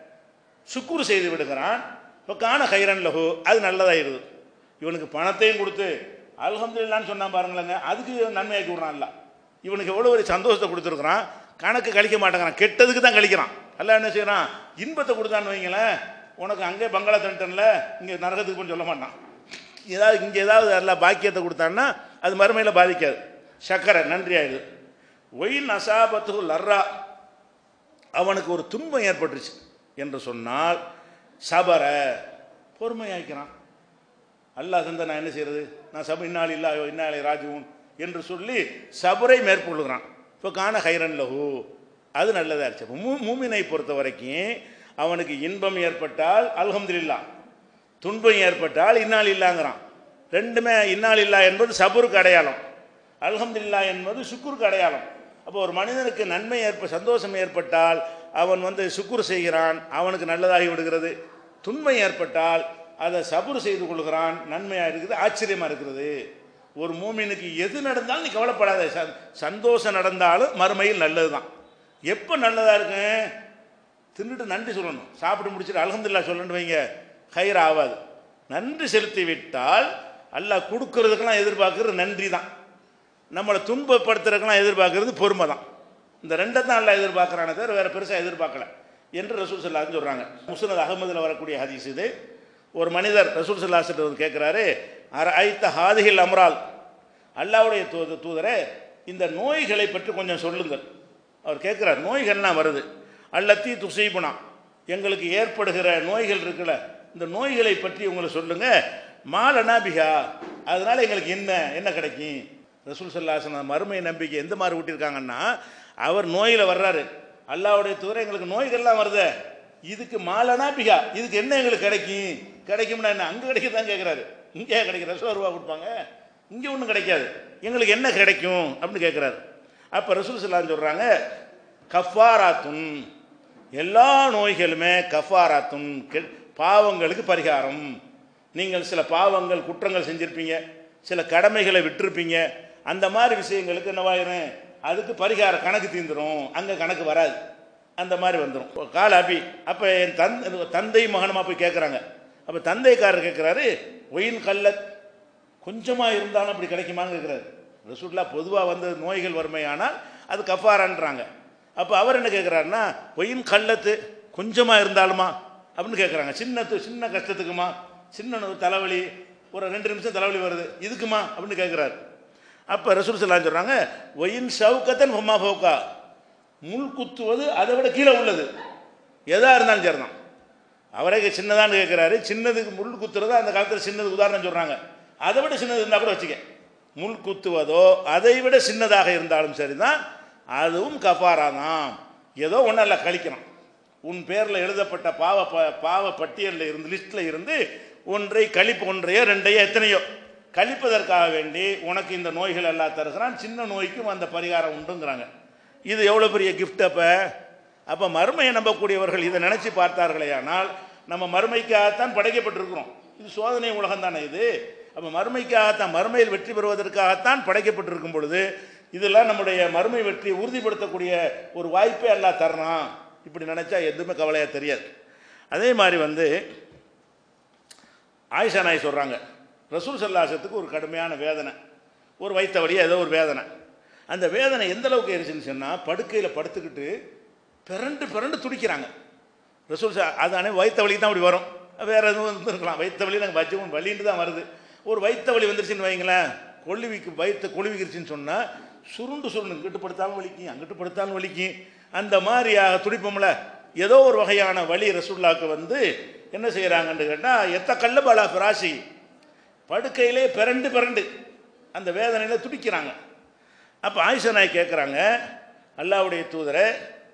Speaker 2: சுக்குரு செய்து விடுகிறான். இப்போ காண ஹைரன் லஹு, அது நல்லதாகிடுது. இவனுக்கு பணத்தையும் கொடுத்து அல்ஹம்துலில்லாஹ்னு சொன்னான் பாருங்களேங்க, அதுக்கு நன்மையாக்கி விடுறான். இல்லை, இவனுக்கு எவ்வளோ ஒரு சந்தோஷத்தை கொடுத்துருக்குறான், கணக்கு கழிக்க மாட்டேங்கிறான், கெட்டதுக்கு தான் கழிக்கிறான். அல்ல என்ன செய்யறான், இன்பத்தை கொடுத்தான்னு வைங்களேன், உனக்கு அங்கே பங்களா தண்டன்ல இங்கே நரகத்துக்கு போன்னு சொல்ல மாட்டான். ஏதாவது இங்கே ஏதாவது எல்லாம் பாக்கியத்தை கொடுத்தான்னா அது மறுமையில் பாதிக்காது. சக்கரை நன்றி ஆயிடுது. ஒயின் அசாபத்து லர்ரா, அவனுக்கு ஒரு துன்பம் ஏற்பட்டுருச்சு என்று சொன்னால் சபர, பொறுமையாக்கிறான். அல்லாஹ் தந்த நான் என்ன செய்யறது, நான் சப இன்னாலி இல்லா இன்னாலே ராஜுவும் என்று சொல்லி சபரை மேற்கொள்ளுகிறான். இப்போ காண ஹைரன் லஹு, அது நல்லதாக இருந்துச்சு. மூ மூமினை பொறுத்த வரைக்கும் அவனுக்கு இன்பம் ஏற்பட்டால் அல்ஹம்துலில்லாஹ், துன்பம் ஏற்பட்டால் இன்னால் இல்லாங்கிறான். ரெண்டுமே இன்னால் இல்லா என்பது சபருக்கு அடையாளம், அல்ஹம்துலில்லாஹ் என்பது சுக்குருக்கு அடையாளம். அப்போ ஒரு மனிதனுக்கு நன்மை ஏற்ப சந்தோஷம் ஏற்பட்டால் அவன் வந்து சுக்குர் செய்கிறான், அவனுக்கு நல்லதாகி விடுகிறது. துன்பம் ஏற்பட்டால் அதை சபுர் செய்து கொள்கிறான், நன்மையாக இருக்குது, ஆச்சரியமாக இருக்கிறது. ஒரு மூமினுக்கு எது நடந்தாலும் நீ கவலைப்படாத, சந்தோஷம் நடந்தாலும் மறுமையில் நல்லது தான். எப்போ நல்லதாக இருக்கு, தின்னுட்டு நன்றி சொல்லணும், சாப்பிட்டு முடிச்சுட்டு அல்ஹம்துலில்லாஹ் சொல்லணும் வைங்க, ஹைர் ஆகாது. நன்றி செலுத்தி விட்டால் அல்லாஹ் கொடுக்கறதுக்கெல்லாம் எதிர்பார்க்கறது நன்றி தான், நம்மளை துன்பப்படுத்துறதுக்கெல்லாம் எதிர்பார்க்கறது பொறுமை தான். இந்த ரெண்டை தான் அல்லாஹ் எதிர்பார்க்குறானே தவிர வேறு பெருசாக எதிர்பார்க்கல என்று ரசூல் ஸல்லல்லாஹு அலைஹி வஸல்லம் சொல்கிறாங்க. முஸ்னத் அஹமதில் வரக்கூடிய ஹதீஸ் இது. ஒரு மனிதர் ரசூல் ஸல்லல்லாஹு அலைஹி வஸல்லம் கேட்குறாரு, அர ஐத்த ஹாதிஹில் அம்ரால், அல்லாஹ்வுடைய தூத தூதரே இந்த நோய்களை பற்றி கொஞ்சம் சொல்லுங்கள். அவர் கேட்குறார், நோய்கள்லாம் வருது, அல்லத்தி துசீபுனா, எங்களுக்கு ஏற்படுகிற நோய்கள் இருக்குல்ல, இந்த நோய்களை பற்றி உங்களை சொல்லுங்க. மாலனா பிஹா, அதனால எங்களுக்கு என்ன என்ன கிடைக்கும். ரசூல் ஸல்லல்லாஹு அலைஹி வஸல்லம் மறுமை நம்பிக்கை எந்த மாதிரி ஊட்டியிருக்காங்கன்னா, அவர் நோயில் வர்றாரு, அல்லாஹ்வுடைய தூதரே எங்களுக்கு நோய்கள்லாம் வருது, இதுக்கு மாலனா பிஹா, இதுக்கு என்ன எங்களுக்கு கிடைக்கும், கிடைக்கும்னா என்ன, அங்கே கிடைக்கதான் கேட்குறாரு. இங்கே கிடைக்கிற ரசூல் ரூபா கொடுப்பாங்க, இங்கே ஒன்றும் கிடைக்காது, எங்களுக்கு என்ன கிடைக்கும் அப்படின்னு கேட்குறாரு. அப்போ ரசூல் ஸல்லல்லாஹு அலைஹி வஸல்லம் சொல்கிறாங்க, கஃபாராத்துன், எல்லா நோய்களுமே கஃபாராத்துன், பாவங்களுக்கு பரிகாரம். நீங்கள் சில பாவங்கள் குற்றங்கள் செஞ்சுருப்பீங்க, சில கடமைகளை விட்டுருப்பீங்க, அந்த மாதிரி விஷயங்களுக்கு என்னவாயிரும், அதுக்கு பரிகார கணக்கு தீர்ந்துடும், அங்கே கணக்கு வராது, அந்த மாதிரி வந்துடும். கால அபி, அப்போ என் தந்தை தந்தை மகனமாக போய் கேட்குறாங்க. அப்போ தந்தைக்காரர் கேட்குறாரு, ஒயின் கல்லத், கொஞ்சமாக இருந்தாலும் அப்படி கிடைக்குமான்னு கேட்குறாரு. ரசூலுல்லாஹ் பொதுவாக வந்து நோய்கள் வறுமையானால் அது கஃபாரான்றாங்க. அப்போ அவர் என்ன கேட்குறாருன்னா, ஒயின் கள்ளத்து கொஞ்சமாக இருந்தாலுமா அப்படின்னு கேட்குறாங்க. சின்ன சின்ன கஷ்டத்துக்குமா, சின்ன தலைவலி, ஒரு ரெண்டு நிமிஷம் தலைவலி வருது, இதுக்குமா அப்படின்னு கேட்குறாரு. அப்போ ரசூல் ஸல்லல்லாஹு அலைஹி வஸல்லம் சொல்கிறாங்க, ஒயின் ஷவுகத்தன் ஹுமா ஃபௌகா, முள் குத்துவது அதை விட கீழே உள்ளது, எதாக இருந்தாலும் சரி தான். அவரே சின்னதான்னு கேட்குறாரு. சின்னதுக்கு முள் குத்துறதோ அந்த காலத்தில் சின்னதுக்கு உதாரணம் சொல்கிறாங்க. அதை விட சின்னது இருந்தால் கூட வச்சுக்க, முள் குத்துவதோ அதை விட சின்னதாக இருந்தாலும் சரி தான், அதுவும் கஃபாரா தான். ஏதோ ஒன்றும் இல்லை, கழிக்கணும். உன் பேரில் எழுதப்பட்ட பாவ ப பாவ பட்டியலில் இருந்து லிஸ்ட்டில் இருந்து ஒன்றை கழிப்பு, ஒன்றையோ ரெண்டையோ எத்தனையோ கழிப்பதற்காக வேண்டி உனக்கு இந்த நோய்கள் எல்லாம் தருகிறான். சின்ன நோய்க்கும் அந்த பரிகாரம் உண்டுங்கிறாங்க. இது எவ்வளோ பெரிய கிஃப்ட்! அப்போ அப்போ மறுமையை நம்பக்கூடியவர்கள் இதை நினச்சி பார்த்தார்களே ஆனால், நம்ம மறுமைக்காகத்தான் படைக்கப்பட்டிருக்கிறோம். இது சோதனை உலகம் தானே இது. அப்போ மறுமைக்காகத்தான், மறுமையில் வெற்றி பெறுவதற்காகத்தான் படைக்கப்பட்டிருக்கும் பொழுது இதெல்லாம் நம்முடைய மறுமை வெற்றியை உறுதிப்படுத்தக்கூடிய ஒரு வாய்ப்பே அல்லாஹ் தரணும். இப்படி நினச்சா எதுவுமே கவலையாக தெரியாது. அதே மாதிரி வந்து ஆயிஷா நாய் சொல்கிறாங்க, ரசூல் ஸல்லல்லாஹு அலைஹி வஸல்லத்துக்கு ஒரு கடுமையான வேதனை, ஒரு வயிற்று வலி, ஏதோ ஒரு வேதனை. அந்த வேதனை எந்த அளவுக்கு இருந்துச்சுன்னு சொன்னால், படுக்கையில் படுத்துக்கிட்டு பிறண்டு பிறண்டு துடிக்கிறாங்க. ரசூல் அதானே வயிற்று வலி தான் அப்படி வரும், வேறு எதுவும் வந்துருக்கலாம். வயிற்று வலி நாங்கள் வச்சு வலின்ட்டு தான் வருது. ஒரு வயிற்று வலி வந்துருச்சுன்னு வைங்களேன், கொள்ளுவிக்கு வயிற்று கொழுவிக்கிருச்சுன்னு சொன்னால் சுருண்டு சுருண்டு இங்கிட்டு படுத்தாலும் வலிக்கும், அங்கிட்டு படுத்தாலும் வலிக்கும். அந்த மாதிரியாக துடிப்போம்ல, ஏதோ ஒரு வகையான வலி ரசூலுல்லாஹ்க்கு வந்து என்ன செய்கிறாங்கன்னு கேட்டால், எத்த கல்ல பாலா பிராசி, படுக்கையிலே பிறண்டு பிறண்டு அந்த வேதனையில் துடிக்கிறாங்க. அப்போ ஆயிஷா நாய் கேட்குறாங்க, அல்லாஹ்வுடைய தூதரை,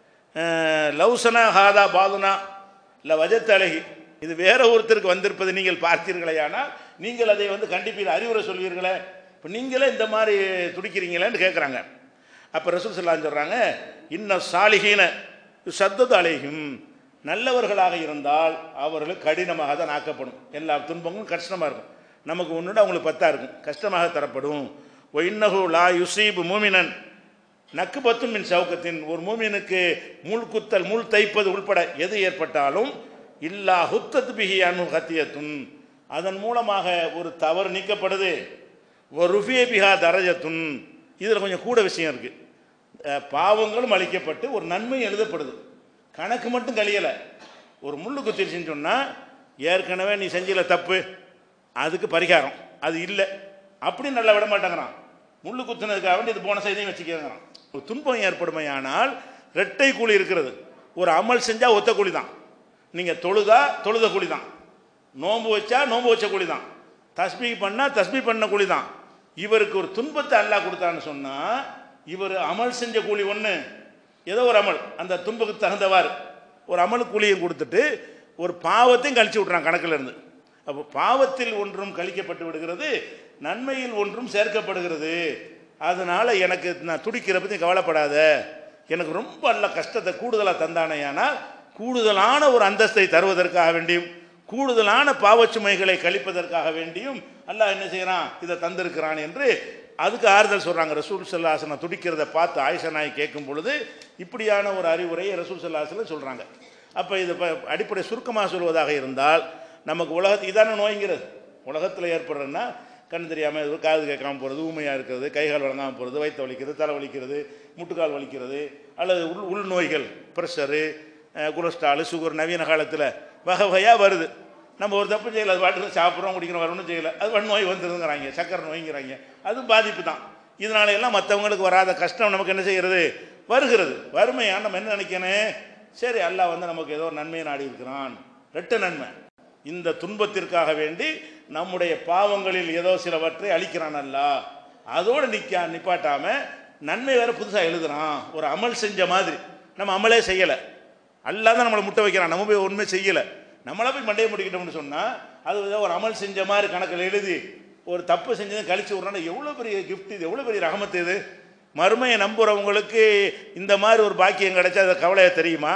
Speaker 2: லவ்சனா ஹாதா பாதுனா இல்லை வஜத் அழகி, இது வேற ஒருத்தருக்கு வந்திருப்பது நீங்கள் பார்த்தீர்களேயானால் நீங்கள் அதை வந்து கண்டிப்பீர், அறிவுரை சொல்வீர்களே, இப்போ நீங்களே இந்த மாதிரி துடிக்கிறீங்களேன்னு கேட்குறாங்க. அப்போ ரசூல் ஸல்லல்லாஹு அலைஹி வஸல்லம் சொல்கிறாங்க, இன்ன சாலிஹீன சத்தது அலைஹிம், நல்லவர்களாக இருந்தால் அவர்களுக்கு கடினமாக தான் ஆக்கப்படும். எல்லா துன்பங்களும் கஷ்டமாக இருக்கும். நமக்கு ஒன்றுட அவங்களுக்கு பத்தா இருக்கும், கஷ்டமாக தரப்படும். ஒ இன்னஹு லா யுசீபு மூமினன் நக்கு பத்தும் மின் சவுக்கத்தின், ஒரு மூமினுக்கு முள் குத்தல், முள் தைப்பது உள்பட எது ஏற்பட்டாலும் இல்லா ஹுத்தத் பிஹி அனு ஹத்தியத்துன், அதன் மூலமாக ஒரு தவறு நீக்கப்படுது. ஒரு ருஃபிய பிஹா தரஜத்துன், இதில் கொஞ்சம் கூட விஷயம் இருக்குது. பாவங்களும் அழிக்கப்பட்டு ஒரு நன்மை எழுதப்படுது. கணக்கு மட்டும் கழியலை. ஒரு முள்ளு குத்திருச்சுன்னு சொன்னால், ஏற்கனவே நீ செஞ்சல தப்பு, அதுக்கு பரிகாரம் அது இல்லை அப்படின்னு நல்லா விட மாட்டேங்கிறான். முள்ளு குத்துனதுக்காக வேண்டி இது போன செய்தியும் வச்சுக்கிறான். ஒரு துன்பம் ஏற்படுமையானால் ரெட்டை கூலி இருக்கிறது. ஒரு அமல் செஞ்சால் ஒத்த கூலி தான், நீங்கள் தொழுதா தொழுத கூலி தான், நோன்பு வச்சா நோன்பு வச்ச கூலி தான், தஸ்பீ பண்ணால் தஸ்பீ பண்ண கூலி தான். இவருக்கு ஒரு துன்பத்தை அல்லாஹ் கொடுத்தான்னு சொன்னால், இவர் அமல் செஞ்ச கூலி ஒன்று, ஏதோ ஒரு அமல் அந்த துன்பத்துக்கு தகுந்தவாறு ஒரு அமல் கூலியும் கொடுத்துட்டு ஒரு பாவத்தையும் கழிச்சு விட்றான் கணக்கில் இருந்து. அப்போ பாவத்தில் ஒன்றும் கழிக்கப்பட்டு விடுகிறது, நன்மையில் ஒன்றும் சேர்க்கப்படுகிறது. அதனால் எனக்கு நான் துடிக்கிற பற்றி கவலைப்படாத, எனக்கு ரொம்ப நல்ல கஷ்டத்தை கூடுதலாக தந்தானேயானால் கூடுதலான ஒரு அந்தஸ்தை தருவதற்காக வேண்டியும் கூடுதலான பாவச்சுமைகளை கழிப்பதற்காக வேண்டியும் அல்லாஹ் என்ன செய்கிறான், இதை தந்திருக்கிறான் என்று அதுக்கு ஆறுதல் சொல்கிறாங்க. ரசூல் ஸல்லல்லாஹு அலைஹி வஸல்லம் துடிக்கிறத பார்த்து ஆயிஷா நாய் கேட்கும் பொழுது இப்படியான ஒரு அறிவுரையை ரசூல் ஸல்லல்லாஹு அலைஹி வஸல்லம் சொல்கிறாங்க. அப்போ இது அடிப்படை சுருக்கமாக சொல்வதாக இருந்தால், நமக்கு உலகத்து இதான நோய்ங்கிறது உலகத்தில் ஏற்படுறதுன்னா, கண் தெரியாமல் காது கேட்காமல் போகிறது, ஊமையாக இருக்கிறது, கைகால் வழங்காமல் போகிறது, வயிற்று வலிக்கிறது, தலை வலிக்கிறது, முட்டுக்கால் வலிக்கிறது, அல்லது உள் உள் நோய்கள், ப்ரெஷரு, கொலஸ்ட்ராலு, சுகர் நவீன காலத்தில் வகை வகையாக வருது. நம்ம ஒரு தப்பு செய்யலை, அது பாட்டு சாப்பிட்றோம் குடிக்கிறோம், வரணும்னு செய்யலை, அது வன் நோய் வந்துருங்கிறாங்க, சக்கரை நோய்ங்கிறாங்க, அது பாதிப்பு தான். இதனால எல்லாம் மற்றவங்களுக்கு வராத கஷ்டம் நமக்கு என்ன செய்கிறது, வருகிறது. வறுமையாக நம்ம என்ன நினைக்கணும், சரி அல்லாஹ் வந்து நமக்கு ஏதோ ஒரு நன்மையை நாடி இருக்கிறான், ரெட்ட நன்மை, இந்த துன்பத்திற்காக வேண்டி நம்முடைய பாவங்களில் ஏதோ சிலவற்றை அழிக்கிறான் அல்லாஹ், அதோடு நிற்க நிப்பாட்டாமல் நன்மை வேறு புதுசாக எழுதுறான். ஒரு அமல் செஞ்ச மாதிரி, நம்ம அமலே செய்யலை, அல்லாஹ் தான் நம்மளை முட்டை வைக்கிறான், நம்ம போய் ஒன்றுமே செய்யலை, நம்மளா போய் மண்டையை முடிக்கிட்டோம்னு சொன்னால் அது ஒரு அமல் செஞ்ச மாதிரி கணக்கில் எழுதி ஒரு தப்பு செஞ்சதை கழிச்சு விட்றான்னா எவ்வளோ பெரிய கிஃப்ட் இது, எவ்வளோ பெரிய ரஹமத்து இது. மறுமையை நம்புகிறவங்களுக்கு இந்த மாதிரி ஒரு பாக்கியம் கிடைச்சா அது கவலையாக தெரியுமா?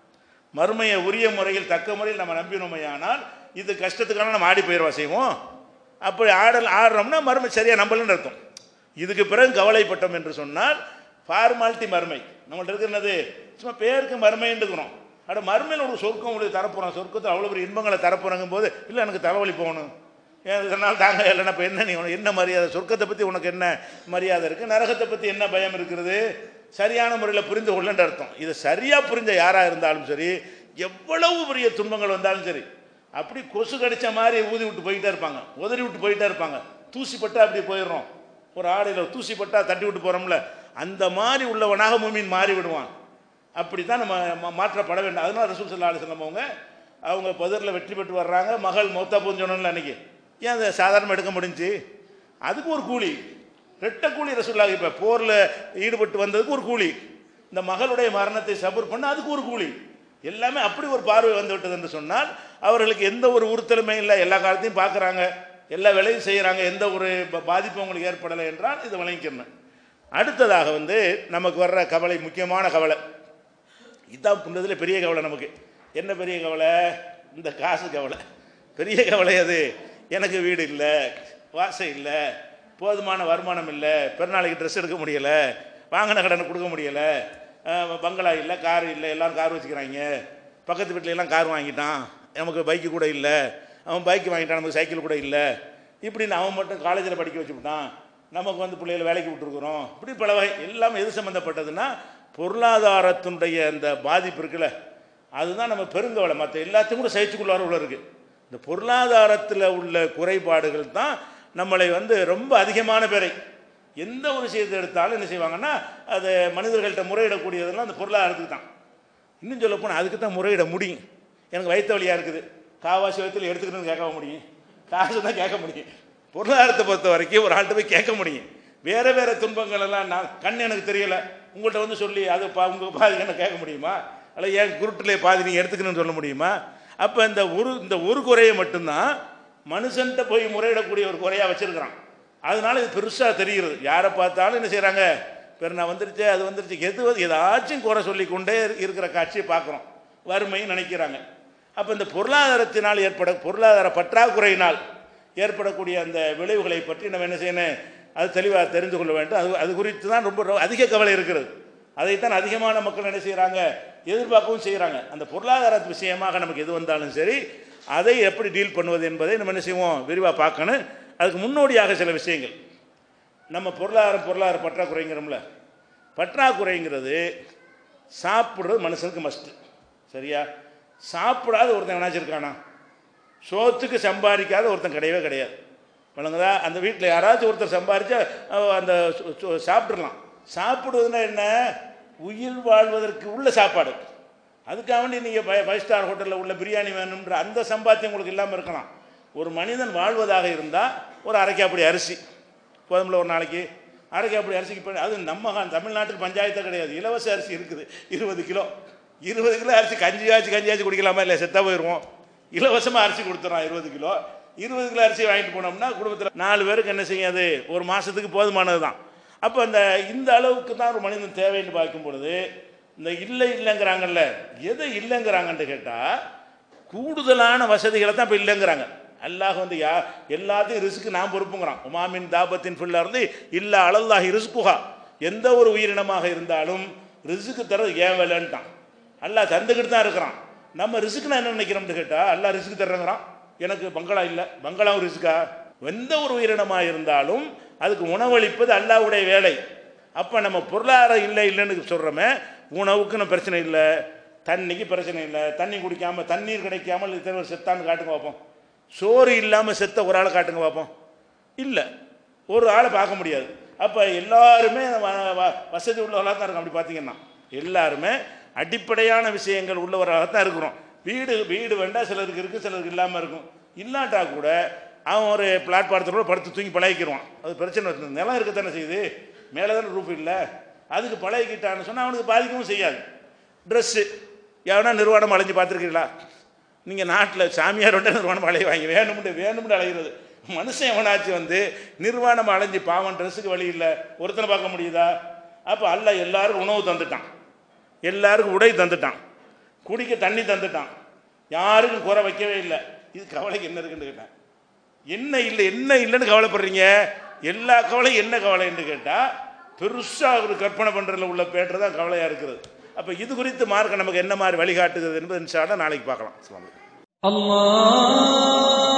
Speaker 2: மறுமையை உரிய முறையில் தக்க முறையில் நம்ம நம்பினோமையானால் இது கஷ்டத்துக்கான நம்ம ஆடி போயிடுவா செய்வோம். அப்படி ஆடல் ஆடுறோம்னா மறுமை சரியாக நம்பலன்னு அர்த்தம். இதுக்கு பிறகு கவலைப்பட்டோம் என்று சொன்னால் ஃபார்மாலிட்டி மறுமை நம்மள்ட்ட இருக்கிறது சும்மா பேருக்கு மறுமைன்னு இருக்கிறோம். அட மறுமையில் ஒரு சொர்க்கம் உங்களுக்கு தரப்போகிறோம், சொர்க்கத்தில் அவ்வளோ பெரிய இன்பங்களை தரப்போகிறங்கும் போது இல்லை எனக்கு தலைவலி போகணும், இதனால் தாங்க இல்லைன்னா இப்போ என்ன நீ உனக்கு என்ன மரியாதை, சொர்க்கத்தை பற்றி உனக்கு என்ன மரியாதை இருக்குது, நரகத்தை பற்றி என்ன பயம் இருக்கிறது, சரியான முறையில் புரிந்து கொள்ளன்ற அர்த்தம். இதை சரியாக புரிஞ்ச யாராக இருந்தாலும் சரி, எவ்வளவு பெரிய துன்பங்கள் வந்தாலும் சரி, அப்படி கொசு கடிச்ச மாதிரி ஊதி விட்டு போயிட்டே இருப்பாங்க, உதறி விட்டு போயிட்டே இருப்பாங்க. தூசிப்பட்டா அப்படி போயிடுறோம், ஒரு ஆடையில் தூசிப்பட்டா தட்டி விட்டு போகிறோம்ல, அந்த மாதிரி உள்ளவனாக மூமின் மாறி விடுவான். அப்படி தான் நம்ம மாற்றப்பட வேண்டும். அதனால ரசூல் ஸல்லல்லாஹு அலைஹி வஸல்லம் அவங்க அவங்க பதரில் வெற்றி பெற்று வர்றாங்க, மகள் மௌத்தா போன்னு சொன்னோம்ல அன்றைக்கி. ஏன் அதை சாதாரணமாக எடுக்க முடிஞ்சு? அதுக்கு ஒரு கூலி, ரெட்ட கூலி ரசூலுல்லாஹ். இப்போ போரில் ஈடுபட்டு வந்ததுக்கு ஒரு கூலி, இந்த மகளுடைய மரணத்தை சபூர் பண்ண அதுக்கு ஒரு கூலி, எல்லாமே அப்படி ஒரு பார்வை வந்து விட்டது என்று சொன்னால் அவர்களுக்கு எந்த ஒரு உறுத்தலுமே இல்லை, எல்லா காலத்தையும் பார்க்குறாங்க, எல்லா வேலையும் செய்கிறாங்க, எந்த ஒரு பாதிப்பும் அவங்களுக்கு ஏற்படலை என்றால் இதை வழங்கிக்கணும். அடுத்ததாக வந்து நமக்கு வர்ற கவலை, முக்கியமான கவலை, இதுதான் புண்டதில் பெரிய கவலை. நமக்கு என்ன பெரிய கவலை? இந்த காசு கவலை பெரிய கவலை. அது எனக்கு வீடு இல்லை, வாசம் இல்லை, போதுமான வருமானம் இல்லை, பெருநாளைக்கு ட்ரெஸ் எடுக்க முடியலை, வாங்கின கடனை கொடுக்க முடியலை, பங்களா இல்லை, கார் இல்லை, எல்லோரும் கார் வச்சுக்கிறாங்க, பக்கத்து வீட்டில் எல்லாம் கார் வாங்கிட்டான், நமக்கு பைக்கு கூட இல்லை, அவன் பைக்கு வாங்கிட்டான், நமக்கு சைக்கிள் கூட இல்லை, இப்படின்னு அவன் மட்டும் காலேஜில் படிக்க வச்சுவிட்டான், நமக்கு வந்து பிள்ளைகளை வேலைக்கு விட்டுருக்குறோம். இப்படி பல வகை எல்லாமே எது சம்மந்தப்பட்டதுன்னா பொருளாதாரத்தினுடைய அந்த பாதிப்பு இருக்குல்ல, அதுதான் நம்ம பெருங்கவலை. மற்ற எல்லாத்தையும் கூட சகிச்சுக்குள்ளார உள்ள இருக்குது. இந்த பொருளாதாரத்தில் உள்ள குறைபாடுகள் தான் நம்மளை வந்து ரொம்ப அதிகமான பேரை எந்த ஒரு விஷயத்தை எடுத்தாலும் என்ன செய்வாங்கன்னா அது மனிதர்கள்ட்ட முறையிடக்கூடியதெல்லாம் அந்த பொருளாதாரத்துக்கு தான். இன்னும் சொல்ல போனால் அதுக்கு தான் முறையிட முடியும். எனக்கு வயிற்று வலியாக இருக்குது, காவாசி வயிற்றில் எடுத்துக்கணும்னு கேட்க முடியும், காசு தான் கேட்க முடியும். பொருளாதாரத்தை பொறுத்த வரைக்கும் ஒரு ஆள்கிட்ட போய் கேட்க முடியும். வேறு வேறு துன்பங்கள் எல்லாம் நான் கண் எனக்கு தெரியலை உங்கள்கிட்ட வந்து சொல்லி அது பா உங்கள் பாதி என்ன கேட்க முடியுமா? அல்ல ஏன் குருட்டிலே பாதி நீங்கள் எடுத்துக்கணும்னு சொல்ல முடியுமா? அப்போ இந்த ஒரு இந்த ஒரு குறையை மட்டும்தான் மனுஷன்கிட்ட போய் முறையிடக்கூடிய ஒரு குறையாக வச்சுருக்கிறான். அதனால இது பெருசாக தெரிகிறது. யாரை பார்த்தாலும் என்ன செய்கிறாங்க, பெருநா வந்துருச்சு, அது வந்துருச்சு, எது ஏதாச்சும் குறை சொல்லி கொண்டே இருக்கிற காட்சியை பார்க்குறோம், வறுமையும் நினைக்கிறாங்க. அப்போ இந்த பொருளாதாரத்தினால் ஏற்பட பொருளாதார பற்றாக்குறையினால் ஏற்படக்கூடிய அந்த விளைவுகளை பற்றி நம்ம என்ன செய்யணும், அது தெளிவாக தெரிந்து கொள்ள வேண்டும். அது அது குறித்து தான் ரொம்ப அதிக கவலை இருக்கிறது. அதைத்தான் அதிகமான மக்கள் என்ன செய்கிறாங்க, எதிர்பார்க்கவும் செய்கிறாங்க. அந்த பொருளாதார விஷயமாக நமக்கு எது வந்தாலும் சரி, அதை எப்படி டீல் பண்ணுவது என்பதை நம்ம என்ன செய்வோம், விரிவாக பார்க்கணும். அதுக்கு முன்னோடியாக சில விஷயங்கள், நம்ம பொருளாதாரம் பொருளாதார பற்றாக்குறைங்கிறோம்ல, பற்றாக்குறைங்கிறது சாப்பிட்றது மனுஷனுக்கு மஸ்ட்டு, சரியா? சாப்பிடாத ஒருத்தன் நினச்சிருக்கானா? சோத்துக்கு சம்பாதிக்காத ஒருத்தன் கிடையவே கிடையாது, வழங்குதா? அந்த வீட்டில் யாராச்சும் ஒருத்தர் சம்பாதிச்சா அந்த சாப்பிட்றலாம். சாப்பிடுவதுன்னா என்ன, உயிர் வாழ்வதற்கு உள்ள சாப்பாடு. அதுக்காக வேண்டி நீங்கள் ஃபை ஃபைவ் ஸ்டார் ஹோட்டலில் உள்ள பிரியாணி வேணுன்ற அந்த சம்பாத்தியம் உங்களுக்கு இல்லாமல் இருக்கலாம். ஒரு மனிதன் வாழ்வதாக இருந்தால் ஒரு அரைக்காப்படி அரிசி போதும்ல, ஒரு நாளைக்கு அரைக்காப்படி அரிசிக்கு போய், அது நம்ம தமிழ்நாட்டில் பஞ்சாயத்தை கிடையாது, இலவச அரிசி இருக்குது இருபது கிலோ இருபது கிலோ அரிசி கஞ்சியாச்சு கஞ்சியாச்சு குடிக்கலாமா? இல்லை, செத்தாக போயிடுவோம். இலவசமாக அரிசி கொடுத்துறோம் இருபது கிலோ இருபது கிலோ அரிசி வாங்கிட்டு போனோம்னா குடும்பத்தில் நாலு பேருக்கு என்ன செய்யாது, ஒரு மாதத்துக்கு போதுமானது தான். அப்போ அந்த இந்த அளவுக்கு தான் ஒரு மனிதன் தேவைன்னு பார்க்கும் பொழுது, இந்த இல்லை இல்லைங்கிறாங்கல்ல, எதை இல்லைங்கிறாங்கன்னு கேட்டால் கூடுதலான வசதிகளை தான் இப்போ இல்லைங்கிறாங்க. அல்லாஹ் வந்து யா எல்லாத்தையும் ரிஸ்க்கு நான் பொறுப்புங்கிறான். உமாமின் தாபத்தின் ஃபுல்லாக இருந்து இல்லா அலல்லாஹி ரிஸ்குஹா, எந்த ஒரு உயிரினமாக இருந்தாலும் ரிஸ்க்கு தர்றது ஏன் வேலைன்ட்டான். அல்லாஹ் தந்துக்கிட்டு தான் இருக்கிறான். நம்ம ரிஸ்க்குனா என்ன நினைக்கிறோம்னு கேட்டால், அல்லாஹ் ரிஸ்க்கு தர்றங்கிறான், எனக்கு பங்களா இல்லை, பங்களாவும் ரிஸ்க்கா? எந்த ஒரு உயிரினமாக இருந்தாலும் அதுக்கு உணவளிப்பது அல்லாஹ்வுடைய வேலை. அப்போ நம்ம பொருளாதாரம் இல்லை இல்லைன்னு சொல்கிறோமே, உணவுக்கு நம்ம பிரச்சனை இல்லை, தண்ணிக்கு பிரச்சனை இல்லை, தண்ணி குடிக்காமல் தண்ணீர் கிடைக்காமல் இத்தனை செத்தான்னு காட்டுங்க பார்ப்போம். சோறு இல்லாமல் செத்த ஒரு ஆளை காட்டுங்க பார்ப்போம். இல்லை, ஒரு ஆளை பார்க்க முடியாது. அப்போ எல்லாருமே வசதி உள்ளவர்களாக தான் இருக்கும். அப்படி பார்த்தீங்கன்னா எல்லாருமே அடிப்படையான விஷயங்கள் உள்ளவராக தான் இருக்கிறோம். வீடு வீடு வேண்டாம், சிலருக்கு இருக்குது, சிலருக்கு இல்லாமல் இருக்கும். இல்லாட்டா கூட அவன் ஒரு பிளாட்பாரத்தோட படுத்து தூங்கி பழகிக்கிடுவான். அது பிரச்சனை. நிலம் இருக்கத்தானே செய்யுது, மேலே தானே ரூப் இல்லை, அதுக்கு பழகிக்கிட்டான்னு சொன்னால் அவனுக்கு பாதிக்கவும் செய்யாது. ட்ரெஸ்ஸு எவனா நிர்வாணம் அலைஞ்சு பார்த்துருக்கீங்களா? நீங்கள் நாட்டில் சாமியாரோட நிர்வாணம் அலைய வாங்கி வேணும்னு வேணும்னு அலைகிறது. மனுஷன் எவனாச்சும் வந்து நிர்வாணம் அலைஞ்சு பாவம் ட்ரெஸ்ஸுக்கு வழி இல்லை, ஒருத்தனை பார்க்க முடியுதா? அப்போ அல்லாஹ் எல்லாருக்கும் உணவு தந்துட்டான், எல்லாருக்கும் உடை தந்துட்டான், குடிக்க தண்ணி தந்துட்டான், யாருக்கும் குறை வைக்கவே இல்லை. இது கவலைக்கு என்ன இருக்குன்னு கேட்டேன். என்ன இல்லை என்ன இல்லைன்னு கவலைப்படுறீங்க? எல்லா கவலையும் என்ன கவலைன்னு கேட்டால் பெருசாக ஒரு கற்பனை பண்ணுறதுல உள்ள பேட்டர் தான் கவலையாக இருக்கிறது. அப்போ இது குறித்து மார்க்க நமக்கு என்ன மாதிரி வழிகாட்டுகிறது என்பது இன்ஷா அல்லாஹ் நாளைக்கு பார்க்கலாம். அல்லாஹ்